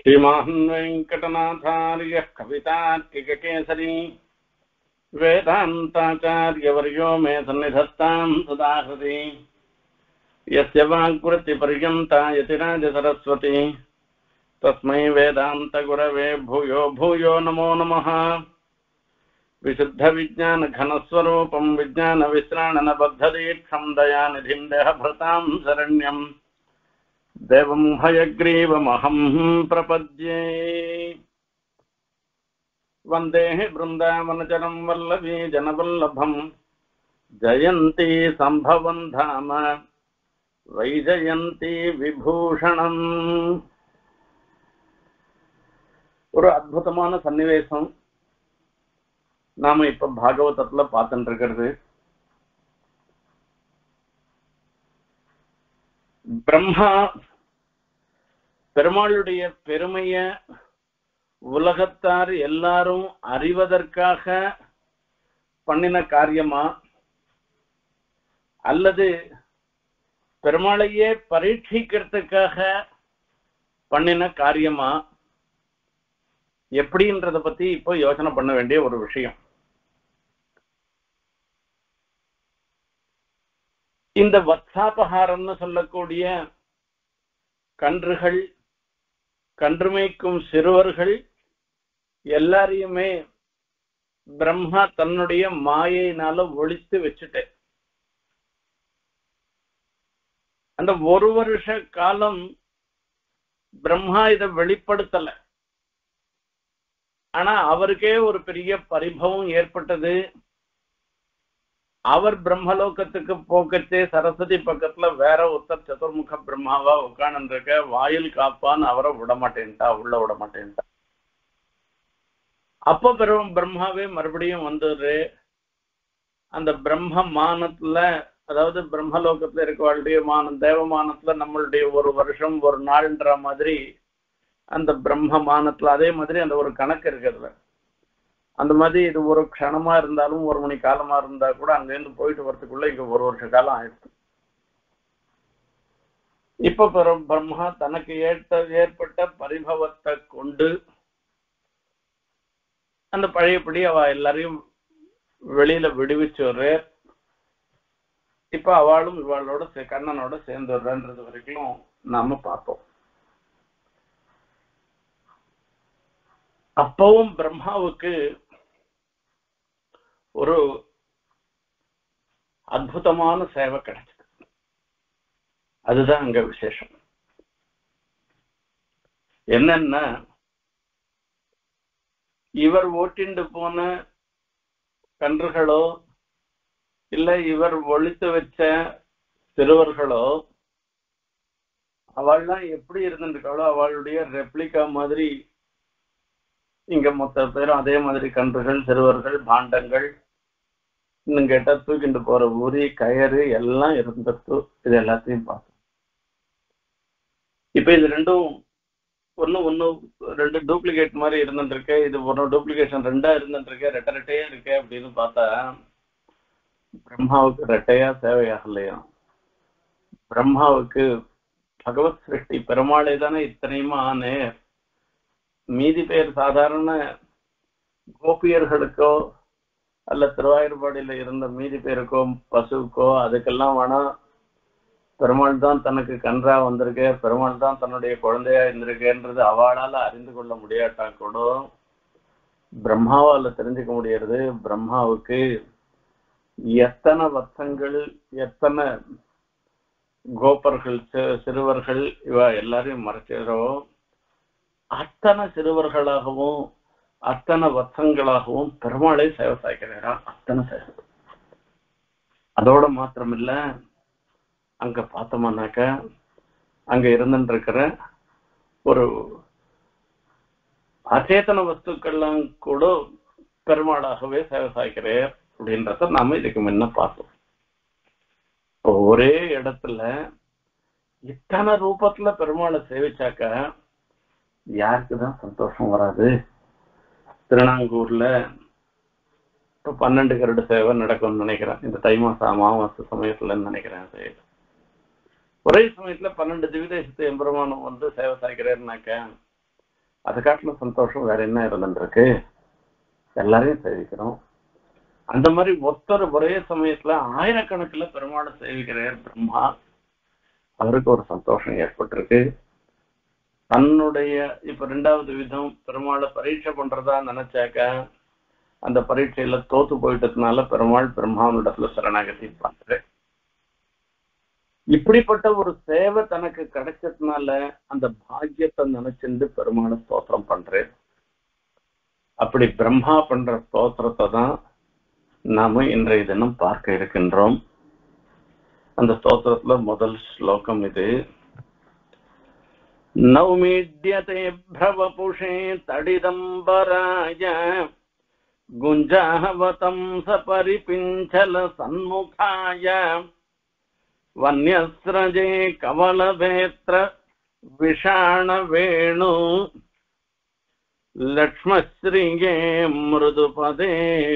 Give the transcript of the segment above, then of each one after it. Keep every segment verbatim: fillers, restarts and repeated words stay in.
श्रीमान् वेङ्कटनाथार्यः कवितार्किककेसरी वेदान्ताचार्यवर्यो मे सन्निधत्तां सदाहृदि यस्य वाग्वृत्तिपर्यन्ता यतिराजसरस्वती तस्मै वेदान्तगुरवे भूयो भूयो नमो नमः। विशुद्धविज्ञानघनस्वरूपं विज्ञानविश्राणनबद्धदीक्षं दयानिधिं देहभृतां शरण्यं देवं हयग्रीवमहं प्रपद्ये। वन्दे बृन्दावनचरं वल्लभी जनवल्लभं जयन्ती सम्भवं धाम वैजयन्ती विभूषणम्। ஒரு அற்புதமான சன்னிவேசம் நாம இப்ப பாகவதத்துல பார்த்துட்டு இருக்கிறது. பிரம்மா பெருமாளுடைய பெருமைய உலகத்தார் எல்லாரும் அறிவதற்காக பண்ணின காரியமா அல்லது பெருமாளையே பரீட்சிக்கிறதுக்காக பண்ணின காரியமா எப்படின்றத பத்தி இப்போ யோசனை பண்ண வேண்டிய ஒரு விஷயம். இந்த வத்சாபஹாரம்னு சொல்லக்கூடிய கன்றுகள், கன்றுமைக்கும் சிறுவர்கள் எல்லாரையுமே பிரம்மா தன்னுடைய மாயையினால ஒழித்து வச்சுட்டேன். அந்த ஒரு வருஷ காலம் பிரம்மா இதை வெளிப்படுத்தல. ஆனா அவருக்கே ஒரு பெரிய பரிபவம் ஏற்பட்டது. அவர் பிரம்மலோகத்துக்கு போக்கச்சே சரஸ்வதி பக்கத்துல வேற ஒருத்தர் சதுர்முக பிரம்மாவா உட்கார்ந்து இருக்க, வாயில் காப்பான்னு அவரை விடமாட்டேன்ட்டா, உள்ள விடமாட்டேன்ட்டா. அப்ப பெரும் பிரம்மாவே மறுபடியும் வந்துரு அந்த பிரம்ம மானத்துல, அதாவது பிரம்மலோகத்துல இருக்கவாளுடைய மானம், தேவமானத்துல நம்மளுடைய ஒரு வருஷம் ஒரு நாள்ன்ற மாதிரி அந்த பிரம்ம மானத்துல அதே மாதிரி அந்த ஒரு கணக்கு இருக்கிறது. அந்த மாதிரி இது ஒரு க்ஷணமா இருந்தாலும் ஒரு மணி காலமா இருந்தா கூட அங்கிருந்து போயிட்டு வரதுக்குள்ள இங்க ஒரு வருஷ காலம் ஆயிடுச்சு. இப்ப பிரம்மா தனக்கு ஏற்ற ஏற்பட்ட பரிபவத்தை கொண்டு அந்த பழையபடி அவ எல்லாரையும் வெளியில விடுவிச்சு. இப்ப அவளும் இவாளோட கண்ணனோட சேர்ந்து வர்றன்றது வரைக்கும் நாம பார்த்தோம். அப்பவும் பிரம்மாவுக்கு ஒரு அற்புதமான சேவை கிடைச்சது. அதுதான் அங்க விசேஷம். என்னன்னா, இவர் ஓட்டிண்டு போன கன்றுகளோ இல்ல இவர் ஒழித்து வச்ச சிறுவர்களோ அவள்லாம் எப்படி இருந்துருக்காளோ அவளுடைய ரெப்ளிகா மாதிரி இங்க மொத்த பேரும் அதே மாதிரி கன்றுகள், சிறுவர்கள், பாண்டங்கள், இன்னும் கேட்டா தூக்கிட்டு போற உரி, கயறு எல்லாம் இருந்தது. இது எல்லாத்தையும் பார்த்தோம். இப்ப இது ரெண்டும் ஒண்ணு ஒண்ணு ரெண்டு டூப்ளிகேட் மாதிரி இருந்துட்டு இருக்கு. இது ஒன்னு டூப்ளிகேஷன் ரெண்டா இருந்துட்டு இருக்கு, ரெட்டை ரெட்டையா இருக்கு அப்படின்னு பார்த்தா பிரம்மாவுக்கு ரெட்டையா தேவையாகலையா? பிரம்மாவுக்கு பகவத் சிருஷ்டி பெருமாளே தானே இத்தனையுமா ஆனே. மீதி பேர் சாதாரண கோபியர்களுக்கோ அல்ல திருவாயூர்பாடியில இருந்த மீதி பேருக்கோ பசுக்கோ அதுக்கெல்லாம் வேணா பெருமாள் தான் தனக்கு கன்றா வந்திருக்க, பெருமாள் தான் தன்னுடைய குழந்தையா இருந்திருக்கேன்றது அவளால அறிந்து கொள்ள முடியாட்டா கூட பிரம்மாவால தெரிஞ்சுக்க முடியறது. பிரம்மாவுக்கு எத்தனை வர்த்தங்கள், எத்தனை கோபர்கள், சிறுவர்கள் இவ எல்லாரையும் மறைச்சிடோ அத்தனை சிறுவர்களாகவும் அத்தனை வர்த்தங்களாகவும் பெருமாளை சேவை சாய்க்கிறாரா. அத்தனை சேவை. அதோட மாத்திரம் இல்ல, அங்க பார்த்தோம்னாக்க அங்க இருந்துட்டு இருக்கிற ஒரு அச்சேதன வஸ்துக்கள்லாம் கூட பெருமாளாகவே சேவை சாய்க்கிறார் அப்படின்றத நாம இதுக்கு முன்ன பார்த்தோம். ஒரே இடத்துல இத்தனை ரூபத்துல பெருமாளை சேவிச்சாக்க யாருக்குதான் சந்தோஷம் வராது? திருநாங்கூர்ல இப்ப பன்னெண்டு கருட சேவை நடக்கும்னு நினைக்கிறேன், இந்த தை மாசம் அமாவாசை சமயத்துலன்னு நினைக்கிறேன். ஒரே சமயத்துல பன்னெண்டு திவிதேசத்து எம்பெருமானம் வந்து சேவை சாய்க்கிறேன்னாக்க அதை காட்டிலும் சந்தோஷம் வேற என்ன இருந்துருக்கு? எல்லாரையும் சேவிக்கிறோம். அந்த மாதிரி ஒருத்தர் ஒரே சமயத்துல ஆயிரக்கணக்கில் பெருமாளை சேவிக்கிறார் பிரம்மா. அவருக்கு ஒரு சந்தோஷம் ஏற்பட்டிருக்கு. தன்னுடைய இப்ப ரெண்டாவது விதம் பெருமாளை பரீட்சை பண்றதா நினைச்சாக்க அந்த பரீட்சையில தோத்து போயிட்டதுனால பெருமாள் பிரம்மாவனிடத்துல சரணாகதி பண்ற. இப்படிப்பட்ட ஒரு சேவை தனக்கு கிடைச்சதுனால அந்த பாக்கியத்தை நினைச்சிருந்து பெருமாளை ஸ்தோத்திரம் பண்றேன். அப்படி பிரம்மா பண்ற ஸ்தோத்திரத்தை தான் நாம இன்றைய தினம் பார்க்க இருக்கின்றோம். அந்த ஸ்தோத்திரத்துல முதல் ஸ்லோகம் இது. நௌமீட்யதே பிரவபுஷே தடிதம்பராய குஞ்சாவதம் சபரிபிஞ்சல சன்முகாய வன்யஸ்ரஜே கவலவேத்ர விஷாண வேணு லக்ஷ்மஸ்ரீயே மிருதுபதே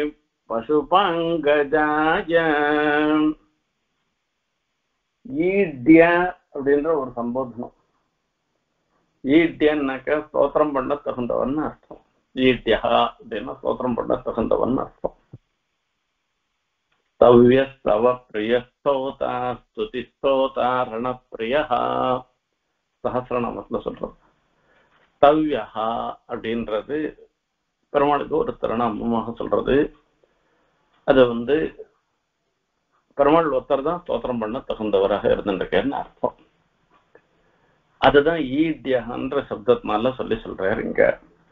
பசுபாங்கஜாய. ஈட்ய அப்படின்ற ஒரு சம்போதனம். ஈட்யன்னாக்க ஸ்தோத்திரம் பண்ண தகுந்தவன் அர்த்தம். ஈட்யா அப்படின்னா ஸ்தோத்திரம் பண்ண தகுந்தவன் அர்த்தம். தவ்ய ஸ்தவ பிரிய ஸ்தோதா ஸ்துதி ஸ்தோதா ரணப்பிரிய சஹஸ்ரநாமத்துல சொல்றது. தவ்யா அப்படின்றது பெருமாளுக்கு ஒரு திருநாமமாக சொல்றது. அது வந்து பெருமாள் ஒருத்தர் தான் ஸ்தோத்திரம் பண்ண தகுந்தவராக இருந்துருக்கேன்னு அர்த்தம். அதுதான் ஈட்யன்ற சப்தத்தினால சொல்லி சொல்றாரு இங்க.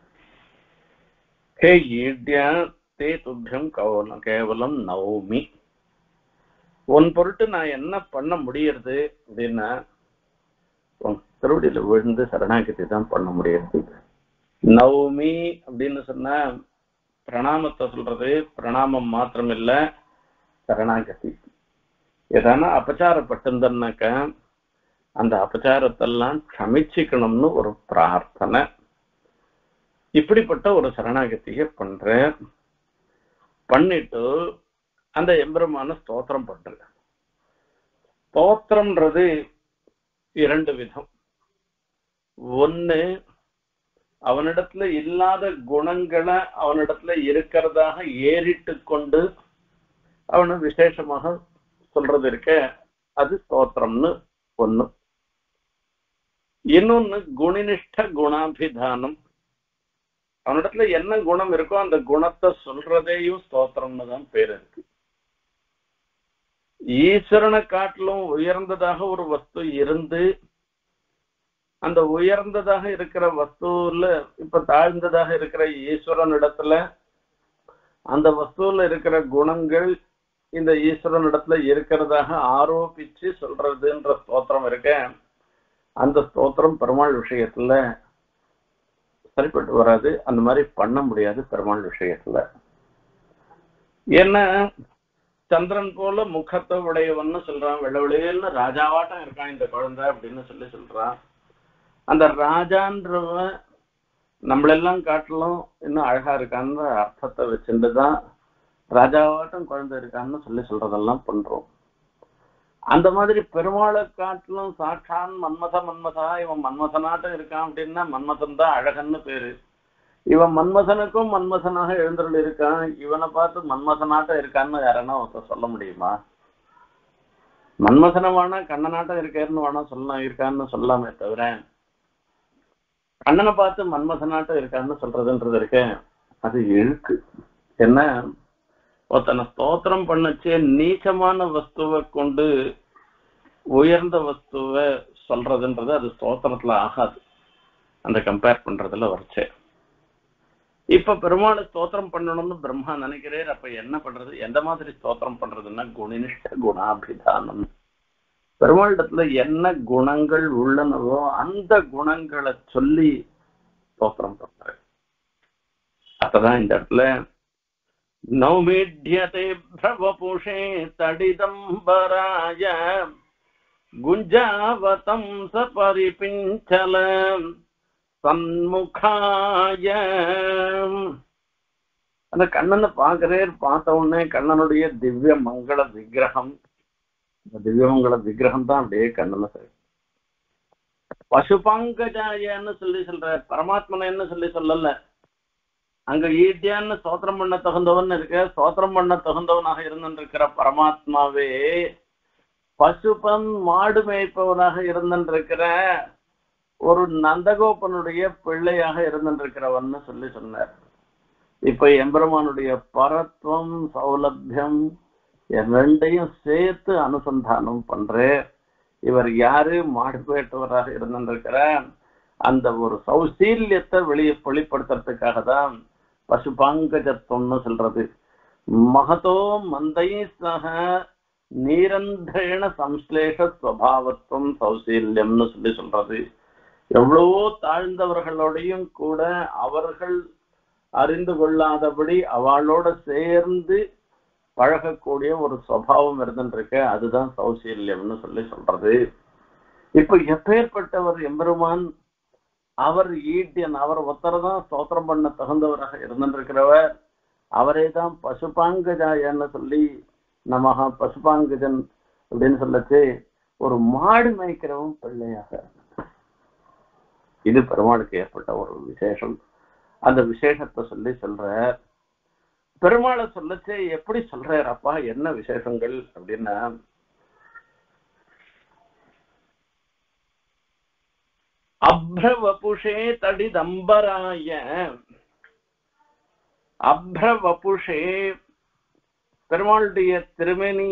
ஹே ஈட்யா தே துப்பியம் கவலம் கேவலம் நௌமி. உன் பொருட்டு நான் என்ன பண்ண முடியறது அப்படின்னா உன் திருவடியில விழுந்து சரணாகதி தான் பண்ண முடியாது. நௌமி அப்படின்னு சொன்னா பிரணாமத்தை சொல்றது. பிரணாமம் மாத்திரம் இல்ல, சரணாகதி. ஏதானா அபச்சாரப்பட்டிருந்தனாக்க அந்த அபச்சாரத்தெல்லாம் க்ஷமிச்சுக்கணும்னு ஒரு பிரார்த்தனை. இப்படிப்பட்ட ஒரு சரணாகதியை பண்ற. பண்ணிட்டு அந்த எம்பெருமான ஸ்தோத்திரம் பண்ற. ஸ்தோத்திரம்ன்றது இரண்டு விதம். ஒண்ணு, அவனிடத்துல இல்லாத குணங்களை அவனிடத்துல இருக்கிறதாக ஏறிட்டு கொண்டு அவனை விசேஷமாக சொல்றது இருக்க, அது ஸ்தோத்திரம்னு ஒண்ணு. இன்னொன்னு குணினிஷ்ட குணாபிதானம். அவனிடத்துல என்ன குணம் இருக்கோ அந்த குணத்தை சொல்றதேயும் ஸ்தோத்திரம்னு தான் பேர் இருக்கு. ஈஸ்வரனை காட்டிலும் உயர்ந்ததாக ஒரு வஸ்து இருந்து அந்த உயர்ந்ததாக இருக்கிற வஸ்துல இப்ப தாழ்ந்ததாக இருக்கிற ஈஸ்வரன் இடத்துல அந்த வஸ்துல இருக்கிற குணங்கள் இந்த ஈஸ்வரன் இடத்துல இருக்கிறதாக ஆரோபிச்சு சொல்றதுன்ற ஸ்தோத்திரம் இருக்க, அந்த ஸ்தோத்திரம் பெருமாள் விஷயத்துல சரிப்பட்டு வராது. அந்த மாதிரி பண்ண முடியாது பெருமாள் விஷயத்துல. ஏன்னா சந்திரன் போல முகத்தை உடையவன்னு சொல்றான். வெள்ள வெளியில ராஜாவாட்டம் இருக்கான் இந்த குழந்தை அப்படின்னு சொல்லி சொல்றான். அந்த ராஜான்றவன் நம்மளெல்லாம் காட்டிலும் இன்னும் அழகா இருக்கான்னு அர்த்தத்தை வச்சுட்டுதான் ராஜாவாட்டம் குழந்தை இருக்கான்னு சொல்லி சொல்றதெல்லாம் பண்றோம். அந்த மாதிரி பெருமாளை காட்டிலும் சாட்சான் மன்மத மன்மதா இவன் மன்மதனாட்டம் இருக்கான் அப்படின்னா மன்மதன் தான் அழகன்னு பேரு. இவன் மன்மதனுக்கும் மன்மதனாக எழுந்தருள் இருக்கான். இவனை பார்த்து மன்மதனாட்டம் இருக்கான்னு யாரன்னா ஒருத்தர் சொல்ல முடியுமா? மன்மதனை வேணா கண்ணனாட்டம் இருக்காருன்னு வேணா சொல்லலாம், இருக்கான்னு சொல்லாமே தவிர கண்ணனை பார்த்து மன்மதனாட்டம் இருக்கான்னு சொல்றதுன்றது இருக்க அது இழுக்கு. என்ன ஒருத்தனை ஸ்தோத்திரம் பண்ணச்சே நீச்சமான வஸ்துவை கொண்டு உயர்ந்த வஸ்துவை சொல்றதுன்றது அது ஸ்தோத்திரத்துல ஆகாது. அந்த கம்பேர் பண்றதுல வரைச்சே. இப்ப பெருமாளை ஸ்தோத்திரம் பண்ணணும்னு பிரம்மா நினைக்கிறேன். அப்ப என்ன பண்றது, எந்த மாதிரி ஸ்தோத்திரம் பண்றதுன்னா குணினிஷ்ட குணாபிதானம். பெருமாளிடத்துல என்ன குணங்கள் உள்ளனவோ அந்த குணங்களை சொல்லி ஸ்தோத்திரம் பண்ற. அப்பதான் இந்த இடத்துல நௌமீட்யதே பிரவபுஷே தடிதம்பராய குஞ்சாவதம் சபரிபிஞ்சல சன்முகாய. அந்த கண்ணனை பாக்குறேன். பார்த்த உடனே கண்ணனுடைய திவ்ய மங்கள விக்கிரகம், திவ்ய மங்கள விக்கிரகம் தான் அப்படியே கண்ணனை பசுபாங்கஜாயன்னு சொல்லி சொல்ற, பரமாத்மனன்னு சொல்லி சொல்லல. அங்க ஈட்டியான்னு ஸ்தோத்திரம் பண்ண தகுந்தவன் இருக்க, ஸ்தோத்திரம் பண்ண தகுந்தவனாக இருந்திருக்கிற பரமாத்மாவே பசுபன் மாடு மேய்ப்பவனாக இருந்திருக்கிற ஒரு நந்தகோபனுடைய பிள்ளையாக இருந்திருக்கிறவன்னு சொல்லி சொன்னார். இப்ப எம்பெருமானுடைய பரத்வம் சௌலபியம் ரெண்டையும் சேர்த்து அனுசந்தானம் பண்ற இவர் யாரு, மாடு பேட்டவராக இருந்திருக்கிற அந்த ஒரு சௌசீல்யத்தை வெளியே வெளிப்படுத்துறதுக்காக தான் பசுபாங்கஜத்துவம்னு சொல்றது. மகதோ மந்தை சக நீரந்தேன சம்ஸ்லேஷ ஸ்வபாவத்துவம் சௌசீல்யம்னு சொல்லி சொல்றது. எவ்வளவோ தாழ்ந்தவர்களோடையும் கூட அவர்கள் அறிந்து கொள்ளாதபடி அவளோட சேர்ந்து பழகக்கூடிய ஒரு சுபாவம் இருந்துருக்க, அதுதான் சௌசீல்யம்னு சொல்லி சொல்றது. இப்ப எப்பேற்பட்டவர் எம்பெருமான், அவர் ஈட்டியன், அவர் ஒருத்தரதான் ஸ்தோத்திரம் பண்ண தகுந்தவராக இருந்திருக்கிறவர். அவரே தான் பசுபாங்கஜாயன்னு சொல்லி நமகா பசுபாங்கஜன் அப்படின்னு சொல்லச்சு ஒரு மாடு மேய்க்கிறவன் பிள்ளையாக. இது பெருமாளுக்கு ஏற்பட்ட ஒரு விசேஷம். அந்த விசேஷத்தை சொல்லி சொல்ற. பெருமாளை சொல்லச்சு எப்படி சொல்றார் அப்பா, என்ன விசேஷங்கள் அப்படின்னா, அப்ரவபுஷே தடிதம்பராய, அப்ரவபுஷே பெருமாளுடைய திருமேனி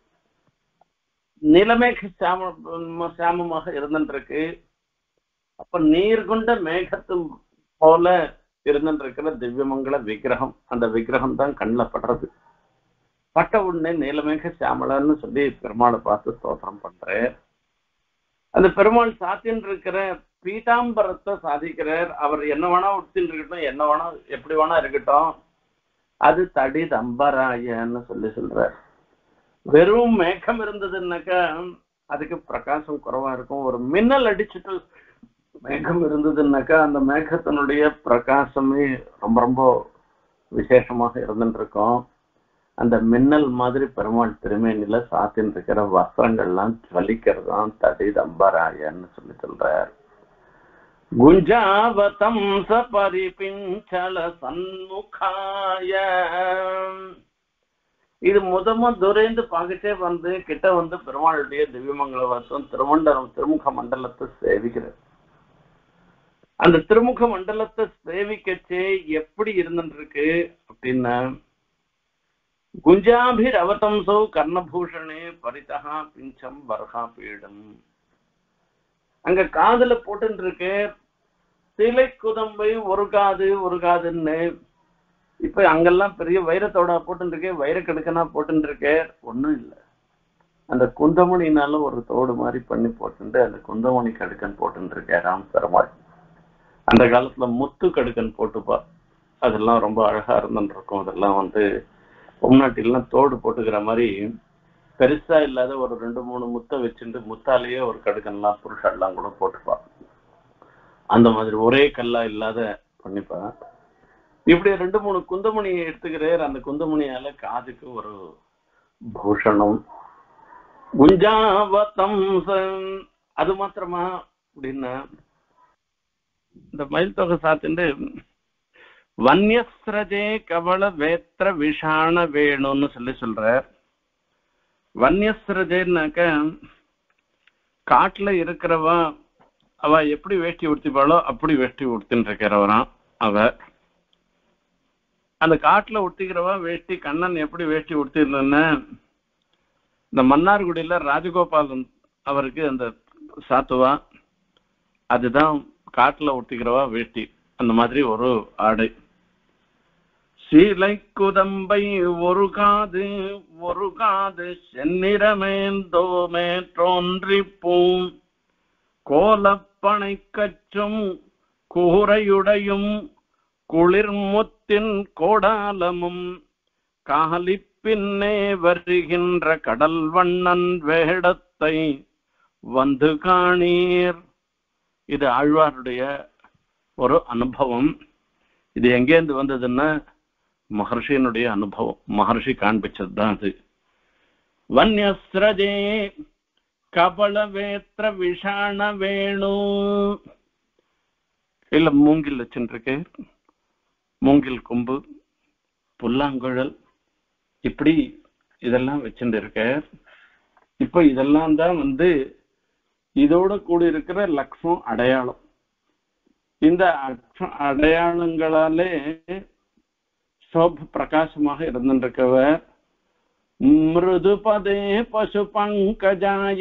நிலமேக சாம சாமமாக இருந்துருக்கு. அப்ப நீர் கொண்ட மேகத்து போல இருந்துருக்கிற திவ்யமங்கல விக்கிரகம், அந்த விக்கிரகம் தான் கண்ணில் படுறது. பட்ட உடனே நீலமேக சாமலன்னு சொல்லி பெருமாளை பார்த்து ஸ்தோத்திரம் பண்றார். அந்த பெருமாள் சாத்தின்னு இருக்கிற பீதாம்பரத்தை சாதிக்கிறார். அவர் என்ன வேணா உடுத்தின்னு இருக்கட்டும், என்ன வேணா எப்படி வேணா இருக்கட்டும், அது தடி தம்பராயன்னு சொல்லி சொல்றார். வெறும் மேகம் இருந்ததுன்னாக்கா அதுக்கு பிரகாசம் குறைவா இருக்கும். ஒரு மின்னல் அடிச்சுட்டு மேகம் இருந்ததுன்னாக்கா அந்த மேகத்தினுடைய பிரகாசமே ரொம்ப ரொம்ப விசேஷமாக இருந்துட்டு இருக்கும். அந்த மின்னல் மாதிரி பெருமாள் திருமேனில சாத்தின் இருக்கிற வஸ்திரங்கள்லாம் ஜலிக்கிறதான் தடி தம்பராயன்னு சொல்லி சொல்றார். குஞ்சாவதம் சபரிபிஞ்சல சண்முகாய, இது முதமா துரைந்து பார்த்துட்டே வந்து கிட்ட வந்து பெருமாளுடைய திவ்யமங்கல வாசம் திருமண்டலம் திருமுக மண்டலத்தை சேவிக்கிறார். அந்த திருமுக மண்டலத்தை சேவிக்கச்சே எப்படி இருந்துருக்கு அப்படின்னா, குஞ்சாபிர் அவதம்சோ கர்ணபூஷணே பரிதகா பிஞ்சம் பர்ஹா பீடம். அங்க காதுல போட்டு இருக்கு திலை குதம்பை ஒரு காது ஒரு காதுன்னு. இப்ப அங்கெல்லாம் பெரிய வைரத்தோட போட்டு இருக்கு, வைர கடுக்கனா போட்டு இருக்கு, ஒண்ணும் இல்லை. அந்த குந்தமணினால ஒரு தோடு மாதிரி பண்ணி போட்டு அந்த குந்தமணி கடுக்கன் போட்டு இருக்காராம் பெருமாள். அந்த காலத்துல முத்து கடுக்கன் போட்டுப்பா, அதெல்லாம் ரொம்ப அழகா இருந்துட்டு இருக்கும். அதெல்லாம் வந்து பொம்நாட்டிலாம் தோடு போட்டுக்கிற மாதிரி பெருசா இல்லாத ஒரு ரெண்டு மூணு முத்தை வச்சுட்டு முத்தாலேயே ஒரு கடுக்கன்லாம் புருஷெல்லாம் கூட போட்டுப்பா. அந்த மாதிரி ஒரே கல்லா இல்லாத பண்ணிப்பா. இப்படி ரெண்டு மூணு குந்தமணியை எடுத்துக்கிறார். அந்த குந்தமணியால காதுக்கு ஒரு பூஷணம். குஞ்சாவதம் அது மாத்திரமா அப்படின்னா, இந்த மயில் தொகை சாத்திண்டு வன்யஸ்ரஜே கவள வேத்திர விஷாண வேணும்னு சொல்லி சொல்ற. வன்யஸ்ரஜேன்னாக்க காட்டுல இருக்கிறவா அவ எப்படி வேஷ்டி உடுத்திப்பாளோ அப்படி வேஷ்டி உடுத்தின்னு இருக்கிறவரான் அவ. அந்த காட்டுல உடுத்திக்கிறவா வேஷ்டி கண்ணன் எப்படி வேஷ்டி உடுத்திருந்தேன்னு இந்த மன்னார்குடியில ராஜகோபாலன் அவருக்கு அந்த சாத்துவா, அதுதான் காட்டுல உடுத்திக்கிறவா வேஷ்டி. அந்த மாதிரி ஒரு ஆடை. சீலை குதம்பை ஒரு காது ஒரு காது செந்நிறமேந்தோமே தோன்றிப்பூம் கோலப்பனை கச்சும் கூரையுடையும் குளிர்முத்தின் கோடாலமும் காலி பின்னே வருகின்ற கடல் வண்ணன் வேடத்தை வந்து காணீர். இது ஆழ்வாருடைய ஒரு அனுபவம். இது எங்கேருந்து வந்ததுன்னா மகர்ஷியினுடைய அனுபவம், மகர்ஷி காண்பிச்சது தான் அது. வன்யஸ்ரஜே கபளவேத்திர விஷாண வேணு இல்ல மூங்கில் வச்சுருக்கு, மூங்கில் கொம்பு, புல்லாங்குழல், இப்படி இதெல்லாம் வச்சுட்டு இருக்க. இப்ப இதெல்லாம் தான் வந்து இதோட கூடி இருக்கிற லட்சம் அடையாளம். இந்த அடையாளங்களாலே சோப பிரகாசமாக இருந்திருக்கவர் மிருதுபதே பசு பங்கஜாய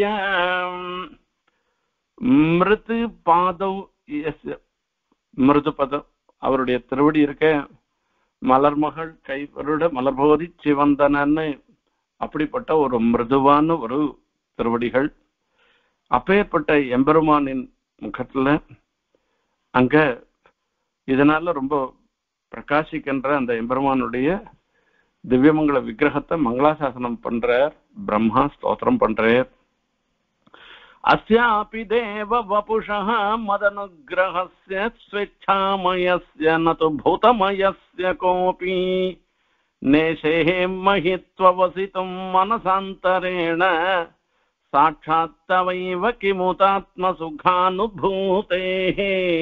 மிருது பாதம் மிருதுபதம் அவருடைய திருவடி இருக்க மலர்மகள் கைவருட மலர்போதி சிவந்தனன்னு அப்படிப்பட்ட ஒரு மிருதுவான ஒரு திருவடிகள். அப்பேற்பட்ட எம்பெருமானின் முகத்துல அங்க இதனால ரொம்ப பிரகாசிக்கின்ற அந்த எம்பெருமானுடைய திவ்யமங்கல விக்கிரகத்தை மங்களாசாசனம் பண்றார், பிரம்மா ஸ்தோத்திரம் பண்றார். அஸ்யாபி தேவ வபுஷः மதனுக்ரஹஸ்ய ஸ்வேச்சாமயஸ்ய நது பூதமயஸ்ய கோபி நேஷேஹ மஹித்வவசிதும் மனசாந்தரேண சாட்சாத்தவைவ கிமுதாத்ம சுகானுபூதேஹ.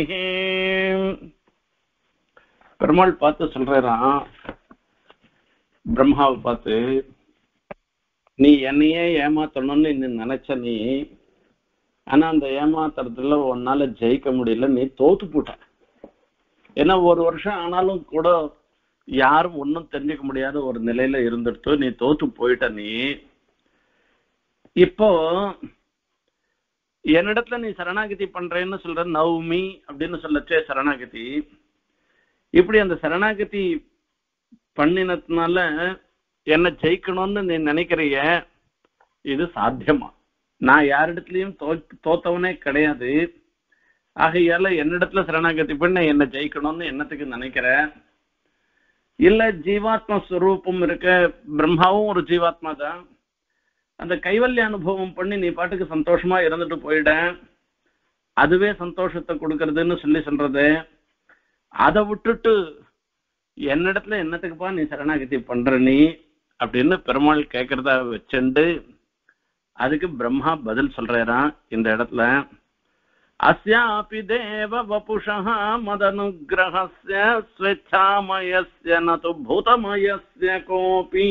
பெருமாள் பார்த்து சொல்றாராம் பிரம்மாவை பார்த்து, நீ என்னையே ஏமாத்தணும்னு நீ நினைச்ச நீ, ஆனா அந்த ஏமாத்துறதுல உன்னால ஜெயிக்க முடியல, நீ தோத்து போட்ட. ஏன்னா ஒரு வருஷம் ஆனாலும் கூட யாரும் ஒன்னும் தெரிஞ்சுக்க முடியாத ஒரு நிலையில இருந்துட்டு நீ தோத்து போயிட்ட. நீ இப்போ என்னிடத்துல நீ சரணாகதி பண்றேன்னு சொல்ற, நவமி அப்படின்னு சொல்லச்சே சரணாகதி. இப்படி அந்த சரணாகதி பண்ணினதுனால என்ன ஜெயிக்கணும்னு நீ நினைக்கிறிய, இது சாத்தியமா? நான் யாரிடத்துலயும் தோ தோத்தவனே கிடையாது. ஆகையால என்னிடத்துல சரணாகதி பண்ண என்ன ஜெயிக்கணும்னு என்னத்துக்கு நினைக்கிற? இல்ல ஜீவாத்மா ஸ்வரூபம் இருக்க, பிரம்மாவும் ஒரு ஜீவாத்மா தான். அந்த கைவல்ய அனுபவம் பண்ணி நீ பாட்டுக்கு சந்தோஷமா இருந்துட்டு போயிட, அதுவே சந்தோஷத்தை கொடுக்கறதுன்னு சொல்லி சொல்றது. அதை விட்டுட்டு என்னிடத்துல என்னத்துக்குப்பா நீ சரணாகதி பண்ற நீ அப்படின்னு பெருமாள் கேட்கறதா வச்சுண்டு அதுக்கு பிரம்மா பதில் சொல்றாராம் இந்த இடத்துல. அஸ்யாபி தேவ வபுஷः மதனுக்ரஹஸ்ய ஸ்வேச்சாமயஸ்ய நது பூதமயஸ்ய கோபி.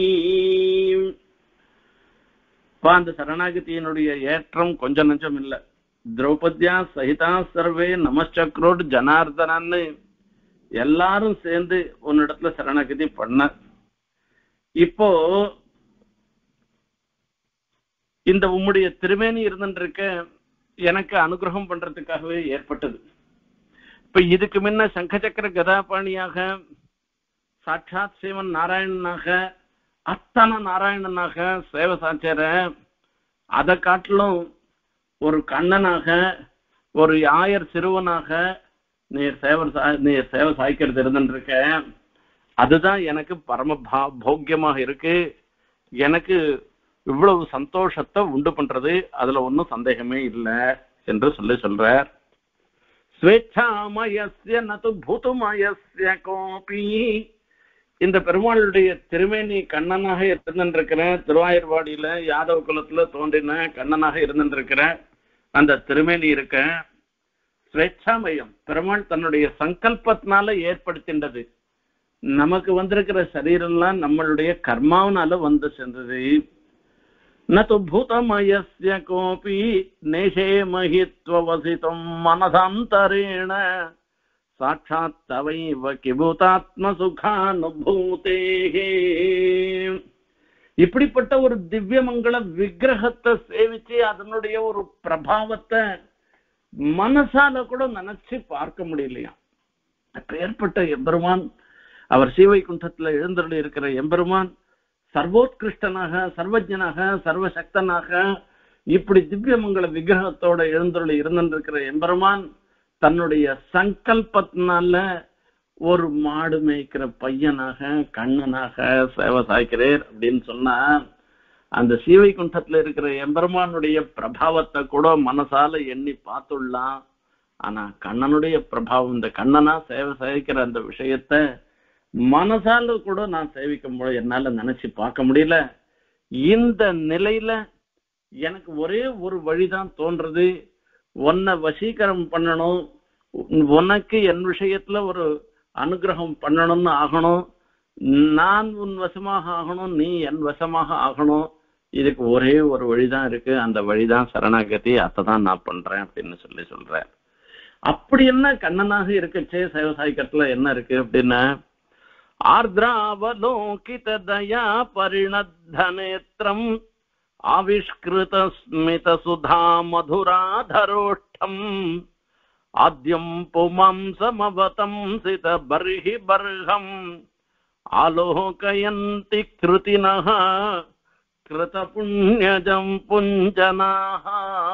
அந்த சரணாகதியினுடைய ஏற்றம் கொஞ்சம் நஞ்சம் இல்ல. திரௌபதியா சகிதா சர்வே நமச்சக்ரோட் ஜனார்தனான்னு எல்லாரும் சேர்ந்து உன்னிடத்துல சரணாகதி பண்ண. இப்போ இந்த உம்முடைய திருமேனி இருந்துருக்க எனக்கு அனுகிரகம் பண்றதுக்காகவே ஏற்பட்டது. இப்ப இதுக்கு முன்ன சங்கச்சக்கர கதாபாணியாக சாட்சாத் சிவன் நாராயணனாக அத்தனை நாராயணனாக சேவை சாச்சார, அதை காட்டிலும் ஒரு கண்ணனாக ஒரு ஆயர் சிறுவனாக நீர் சேவை நீர் சேவை சாய்க்கிறது இருந்துருக்க. அதுதான் எனக்கு பரம போக்கியமாக இருக்கு. எனக்கு இவ்வளவு சந்தோஷத்தை உண்டு பண்றது, அதுல ஒன்னும் சந்தேகமே இல்லை என்று சொல்லி சொல்றார். ஸ்வேச்சாமயஸ்ய நது பூதமயஸ்ய கோபி. இந்த பெருமாளுடைய திருமேனி கண்ணனாக இருந்திருக்கிற, திருவாயூர்பாடியில யாதவ குலத்துல தோன்றின கண்ணனாக இருந்திருக்கிற அந்த திருமேனி இருக்க ஸ்வேச்சாமயம். பெருமாள் தன்னுடைய சங்கல்பத்தினால ஏற்படுத்தின்றது. நமக்கு வந்திருக்கிற சரீரம்லாம் நம்மளுடைய கர்மாவனால வந்து சேர்ந்தது. நது பூதமயஸ்ய கோபி நேஷே மஹித்வவசிதம் மனசாந்தரேண சாட்சாத் தவைவ கிபூதாத்ம சுகானுபூதேஹ. இப்படிப்பட்ட ஒரு திவ்யமங்கள விக்கிரகத்தை சேவிச்சு அதனுடைய ஒரு பிரபாவத்தை மனசால கூட நினைச்சு பார்க்க முடியலையா. ஏற்பட்ட எம்பெருமான், அவர் சீவைகுண்டத்துல எழுந்தருளி இருக்கிற எம்பெருமான் சர்வோத்கிருஷ்டனாக, சர்வஜனாக, சர்வசக்தனாக, இப்படி திவ்யமங்கள விக்கிரகத்தோட எழுந்தருளி இருந்திருக்கிற எம்பெருமான் தன்னுடைய சங்கல்பத்தினால ஒரு மாடு மேய்க்கிற பையனாக கண்ணனாக சேவை சாய்க்கிறேர் அப்படின்னு சொன்னா, அந்த சீவைகுண்டத்துல இருக்கிற எம்பெருமானுடைய பிரபாவத்தை கூட மனசால எண்ணி பார்த்துடலாம். ஆனா கண்ணனுடைய பிரபாவம், இந்த கண்ணனா சேவை சாய்க்கிற அந்த விஷயத்த மனசால கூட நான் சேவிக்கும் போது என்னால நினைச்சு பார்க்க முடியல. இந்த நிலையில எனக்கு ஒரே ஒரு வழிதான் தோன்றது, உன்னை வசீகரம் பண்ணணும், உனக்கு என் விஷயத்துல ஒரு அனுகிரகம் பண்ணணும்னு ஆகணும், நான் உன் வசமாக ஆகணும், நீ என் வசமாக ஆகணும், இதுக்கு ஒரே ஒரு வழிதான் இருக்கு, அந்த வழிதான் சரணாகதி, அதான் நான் பண்றேன் அப்படின்னு சொல்லி சொல்றேன். அப்படி என்ன கண்ணனாக இருக்கச்சே சைவசாய்க்கத்துல என்ன இருக்கு அப்படின்னா, ஆர்திராவலோகித தயா பரிணத்தநேத்ரம் ஆவிஷ்கிருத ஸ்மித சுதா மதுராதரோஷ்டம் ஆத்யம் புமாம்சமவதம் சித பர்ஹி பர்ஹம் ஆலோகயந்தி கிருதினஹ கிருத புண்ணியஜம் புஞ்சனாஹ.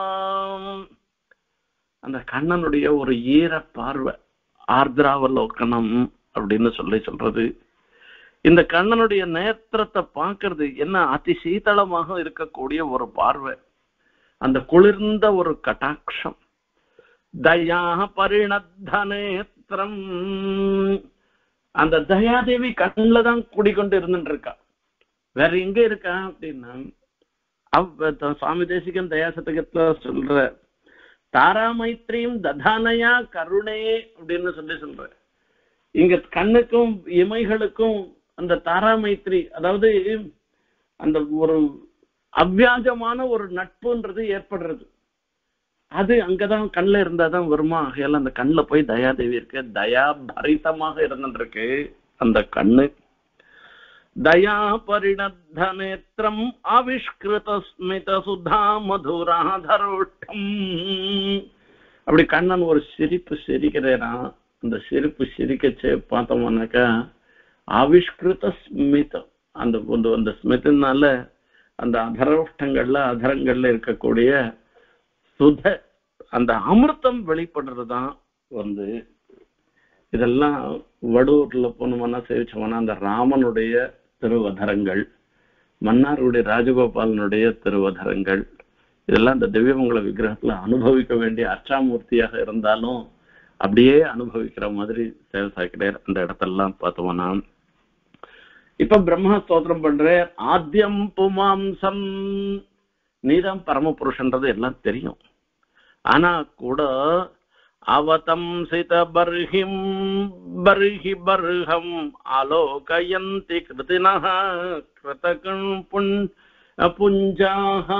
அந்த கண்ணனுடைய ஒரு ஈர பார்வை ஆர்திராவலோகனம் அப்படின்னு சொல்லி சொல்றது. இந்த கண்ணனுடைய நேத்திரத்தை பார்க்கறது என்ன அதி சீதளமாக இருக்கக்கூடிய ஒரு பார்வை, அந்த குளிர்ந்த ஒரு கட்டாட்சம். தயா பரிணத்த நேத்திரம், அந்த தயாதேவி கண்ணில் தான் குடிக்கொண்டு இருந்துட்டு இருக்கா, வேற எங்க இருக்கா அப்படின்னா, அவ சுவாமி தேசிகன் தயாசதகத்துல சொல்ற தாராமைத்ரியும் ததானயா கருணே அப்படின்னு சொல்லி சொல்ற. இங்க கண்ணுக்கும் இமைகளுக்கும் அந்த தாராமைத்ரி, அதாவது அந்த ஒரு அவ்வியாஜமான ஒரு நட்புன்றது ஏற்படுறது, அது அங்கதான் கண்ணுல இருந்தாதான் வருமா. ஆகையால அந்த கண்ணுல போய் தயாதேவி இருக்கு, தயா பரிதமாக இருந்துருக்கு அந்த கண்ணு. தயா பரிணத்த நேத்திரம் ஆவிஷ்கிருத ஸ்மித சுதா மதுராதரோட்டம். அப்படி கண்ணன் ஒரு சிரிப்பு சிரிக்கிறேனா, அந்த சிரிப்பு சிரிக்கச்சே பார்த்தோம்னாக்கா ஆவிஷ்கிருத ஸ்மிதம், அந்த அந்த ஸ்மிதனால அந்த அதரோஷ்டங்கள்ல அதரங்கள்ல இருக்கக்கூடிய சுத அந்த அமிர்தம் வெளிப்படுறதுதான் வந்து. இதெல்லாம் வடூர்ல போனோம்னா சேவிச்சோம்னா அந்த ராமனுடைய திருவதரங்கள், மன்னாருடைய ராஜகோபாலனுடைய திருவதரங்கள், இதெல்லாம் இந்த திவ்யமங்கல விக்கிரகத்துல அனுபவிக்க வேண்டிய அர்ச்சாமூர்த்தியாக இருந்தாலும் அப்படியே அனுபவிக்கிற மாதிரி சேவசாய்க்கிறார் அந்த இடத்தெல்லாம் பார்த்தோம்னா. இப்ப பிரம்மா ஸ்தோத்திரம் பண்ற, ஆத்யம் புமாம்சம், நீதான் பரமபுருஷன்றது எல்லாம் தெரியும், ஆனா கூட அவதம் சித பர்ஹிம் பர்ஹி பர்ஹம் ஆலோகயந்தி கிருதினஹ கிருதகண் புன் புஞ்சாஹ.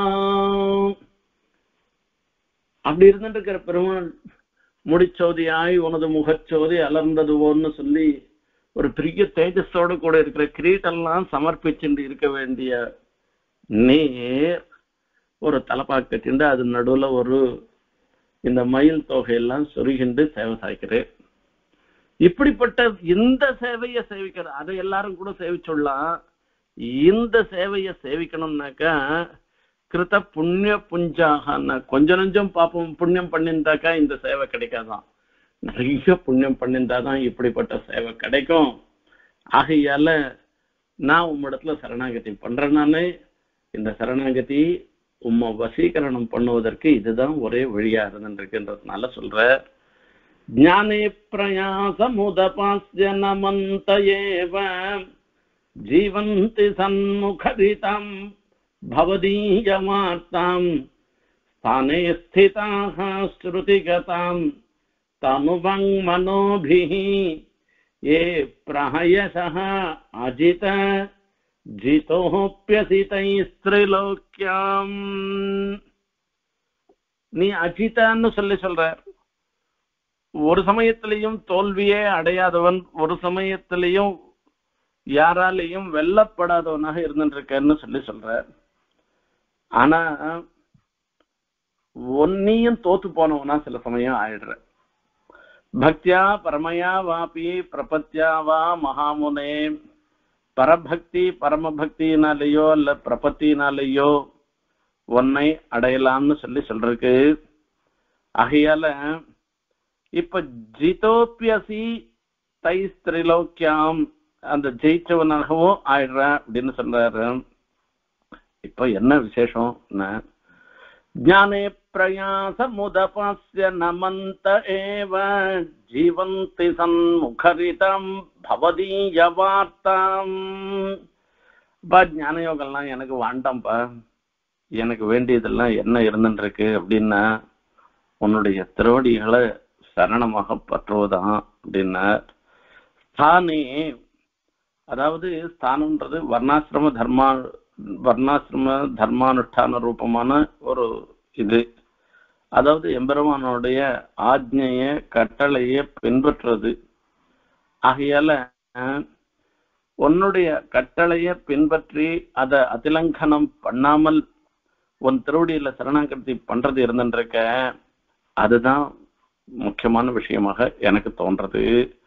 அப்படி இருந்துட்டு இருக்கிற பெருமாள் முடிச்சோதியாய் உனது முகச்சோதி அலர்ந்ததுவோன்னு சொல்லி ஒரு பெரிய தேஜஸோடு கூட இருக்கிற கிரீட்டெல்லாம் சமர்ப்பிச்சுட்டு இருக்க வேண்டிய நீர் ஒரு தலைப்பாக்கட்டு அது நடுவுல ஒரு இந்த மயில் தொகையெல்லாம் சொருகிண்டு சேவை சாய்க்கிறேன். இப்படிப்பட்ட இந்த சேவையை சேவிக்கிற அதை எல்லாரும் கூட சேவிச்சுடலாம். இந்த சேவையை சேவிக்கணும்னாக்கா கிருத புண்ணிய புஞ்சாக, கொஞ்சம் நெஞ்சம் பாப்போம் புண்ணியம் பண்ணியிருந்தாக்கா இந்த சேவை கிடைக்காதான், நிறைய புண்ணியம் பண்ணியிருந்தாதான் இப்படிப்பட்ட சேவை கிடைக்கும். ஆகையால நான் உம்மிடத்துல சரணாகதி பண்றேன். நானு இந்த சரணாகதி உம்மை வசீகரணம் பண்ணுவதற்கு இதுதான் ஒரே வழியா இருந்துருக்குன்றதுனால சொல்ற. ஞானே பிரயாசமுதபாஸ்ய நமந்த ஏவ ஜீவந்தி சன்முகரிதாம் பவதீயமார்த்தாம் ஸ்தானே ஸ்திதாஹ ஸ்ருதிகதாம் தனுவங் மனோபிஹி ஏ பிரஹயசஹ அஜித ஜிதோப்யசிதைஸ்திரிலோக்யாம். நீ அஜிதான்னு சொல்லி சொல்ற, ஒரு சமயத்திலையும் தோல்வியே அடையாதவன், ஒரு சமயத்திலையும் யாராலையும் வெல்லப்படாதவனாக இருந்துருக்கன்னு சொல்லி சொல்ற. ஆனா ஒன்னையும் தோத்து போனவனா சில சமயம் ஆயிடுற. பக்தியா பரமயா வாபி பிரபத்தியா வா மகாமுனே, பரபக்தி பரமபக்தினாலேயோ இல்ல பிரபத்தினாலேயோ ஒன்னை அடையலாம்னு சொல்லி சொல்றதுக்கு. ஆகையால இப்ப ஜிதோப்பியசி தை ஸ்திரிலோக்கியாம், அந்த ஜெயிச்சவனாகவும் ஆயிடுற அப்படின்னு சொல்றாரு. இப்ப என்ன விசேஷம், ஞானே பிரயாசமுதபாஸ்ய நமந்த ஏவ ஜீவந்தி சன்முகரிதம் பவதீய வார்த்தாம். பா ஞான யோகம்லாம் எனக்கு வேண்டாம்ப்பா, எனக்கு வேண்டியதெல்லாம் என்ன இருந்துருக்கு அப்படின்னா உன்னுடைய திருவடிகளை சரணமாக பற்றுவதான் அப்படின்னா ஸ்தானே, அதாவது ஸ்தானம்ன்றது வர்ணாசிரம தர்மா வர்ணாசிரம தர்மானுஷ்டான ரூபமான ஒரு இது. அதாவது எம்பெருமானுடைய ஆஜ்ஞைய கட்டளைய பின்பற்றுறது. ஆகையால உன்னுடைய கட்டளைய பின்பற்றி அதை அதிலங்கனம் பண்ணாமல் உன் திருவடியில சரணாகதி பண்றது இருந்துருக்க, அதுதான் முக்கியமான விஷயமாக எனக்கு தோன்றது.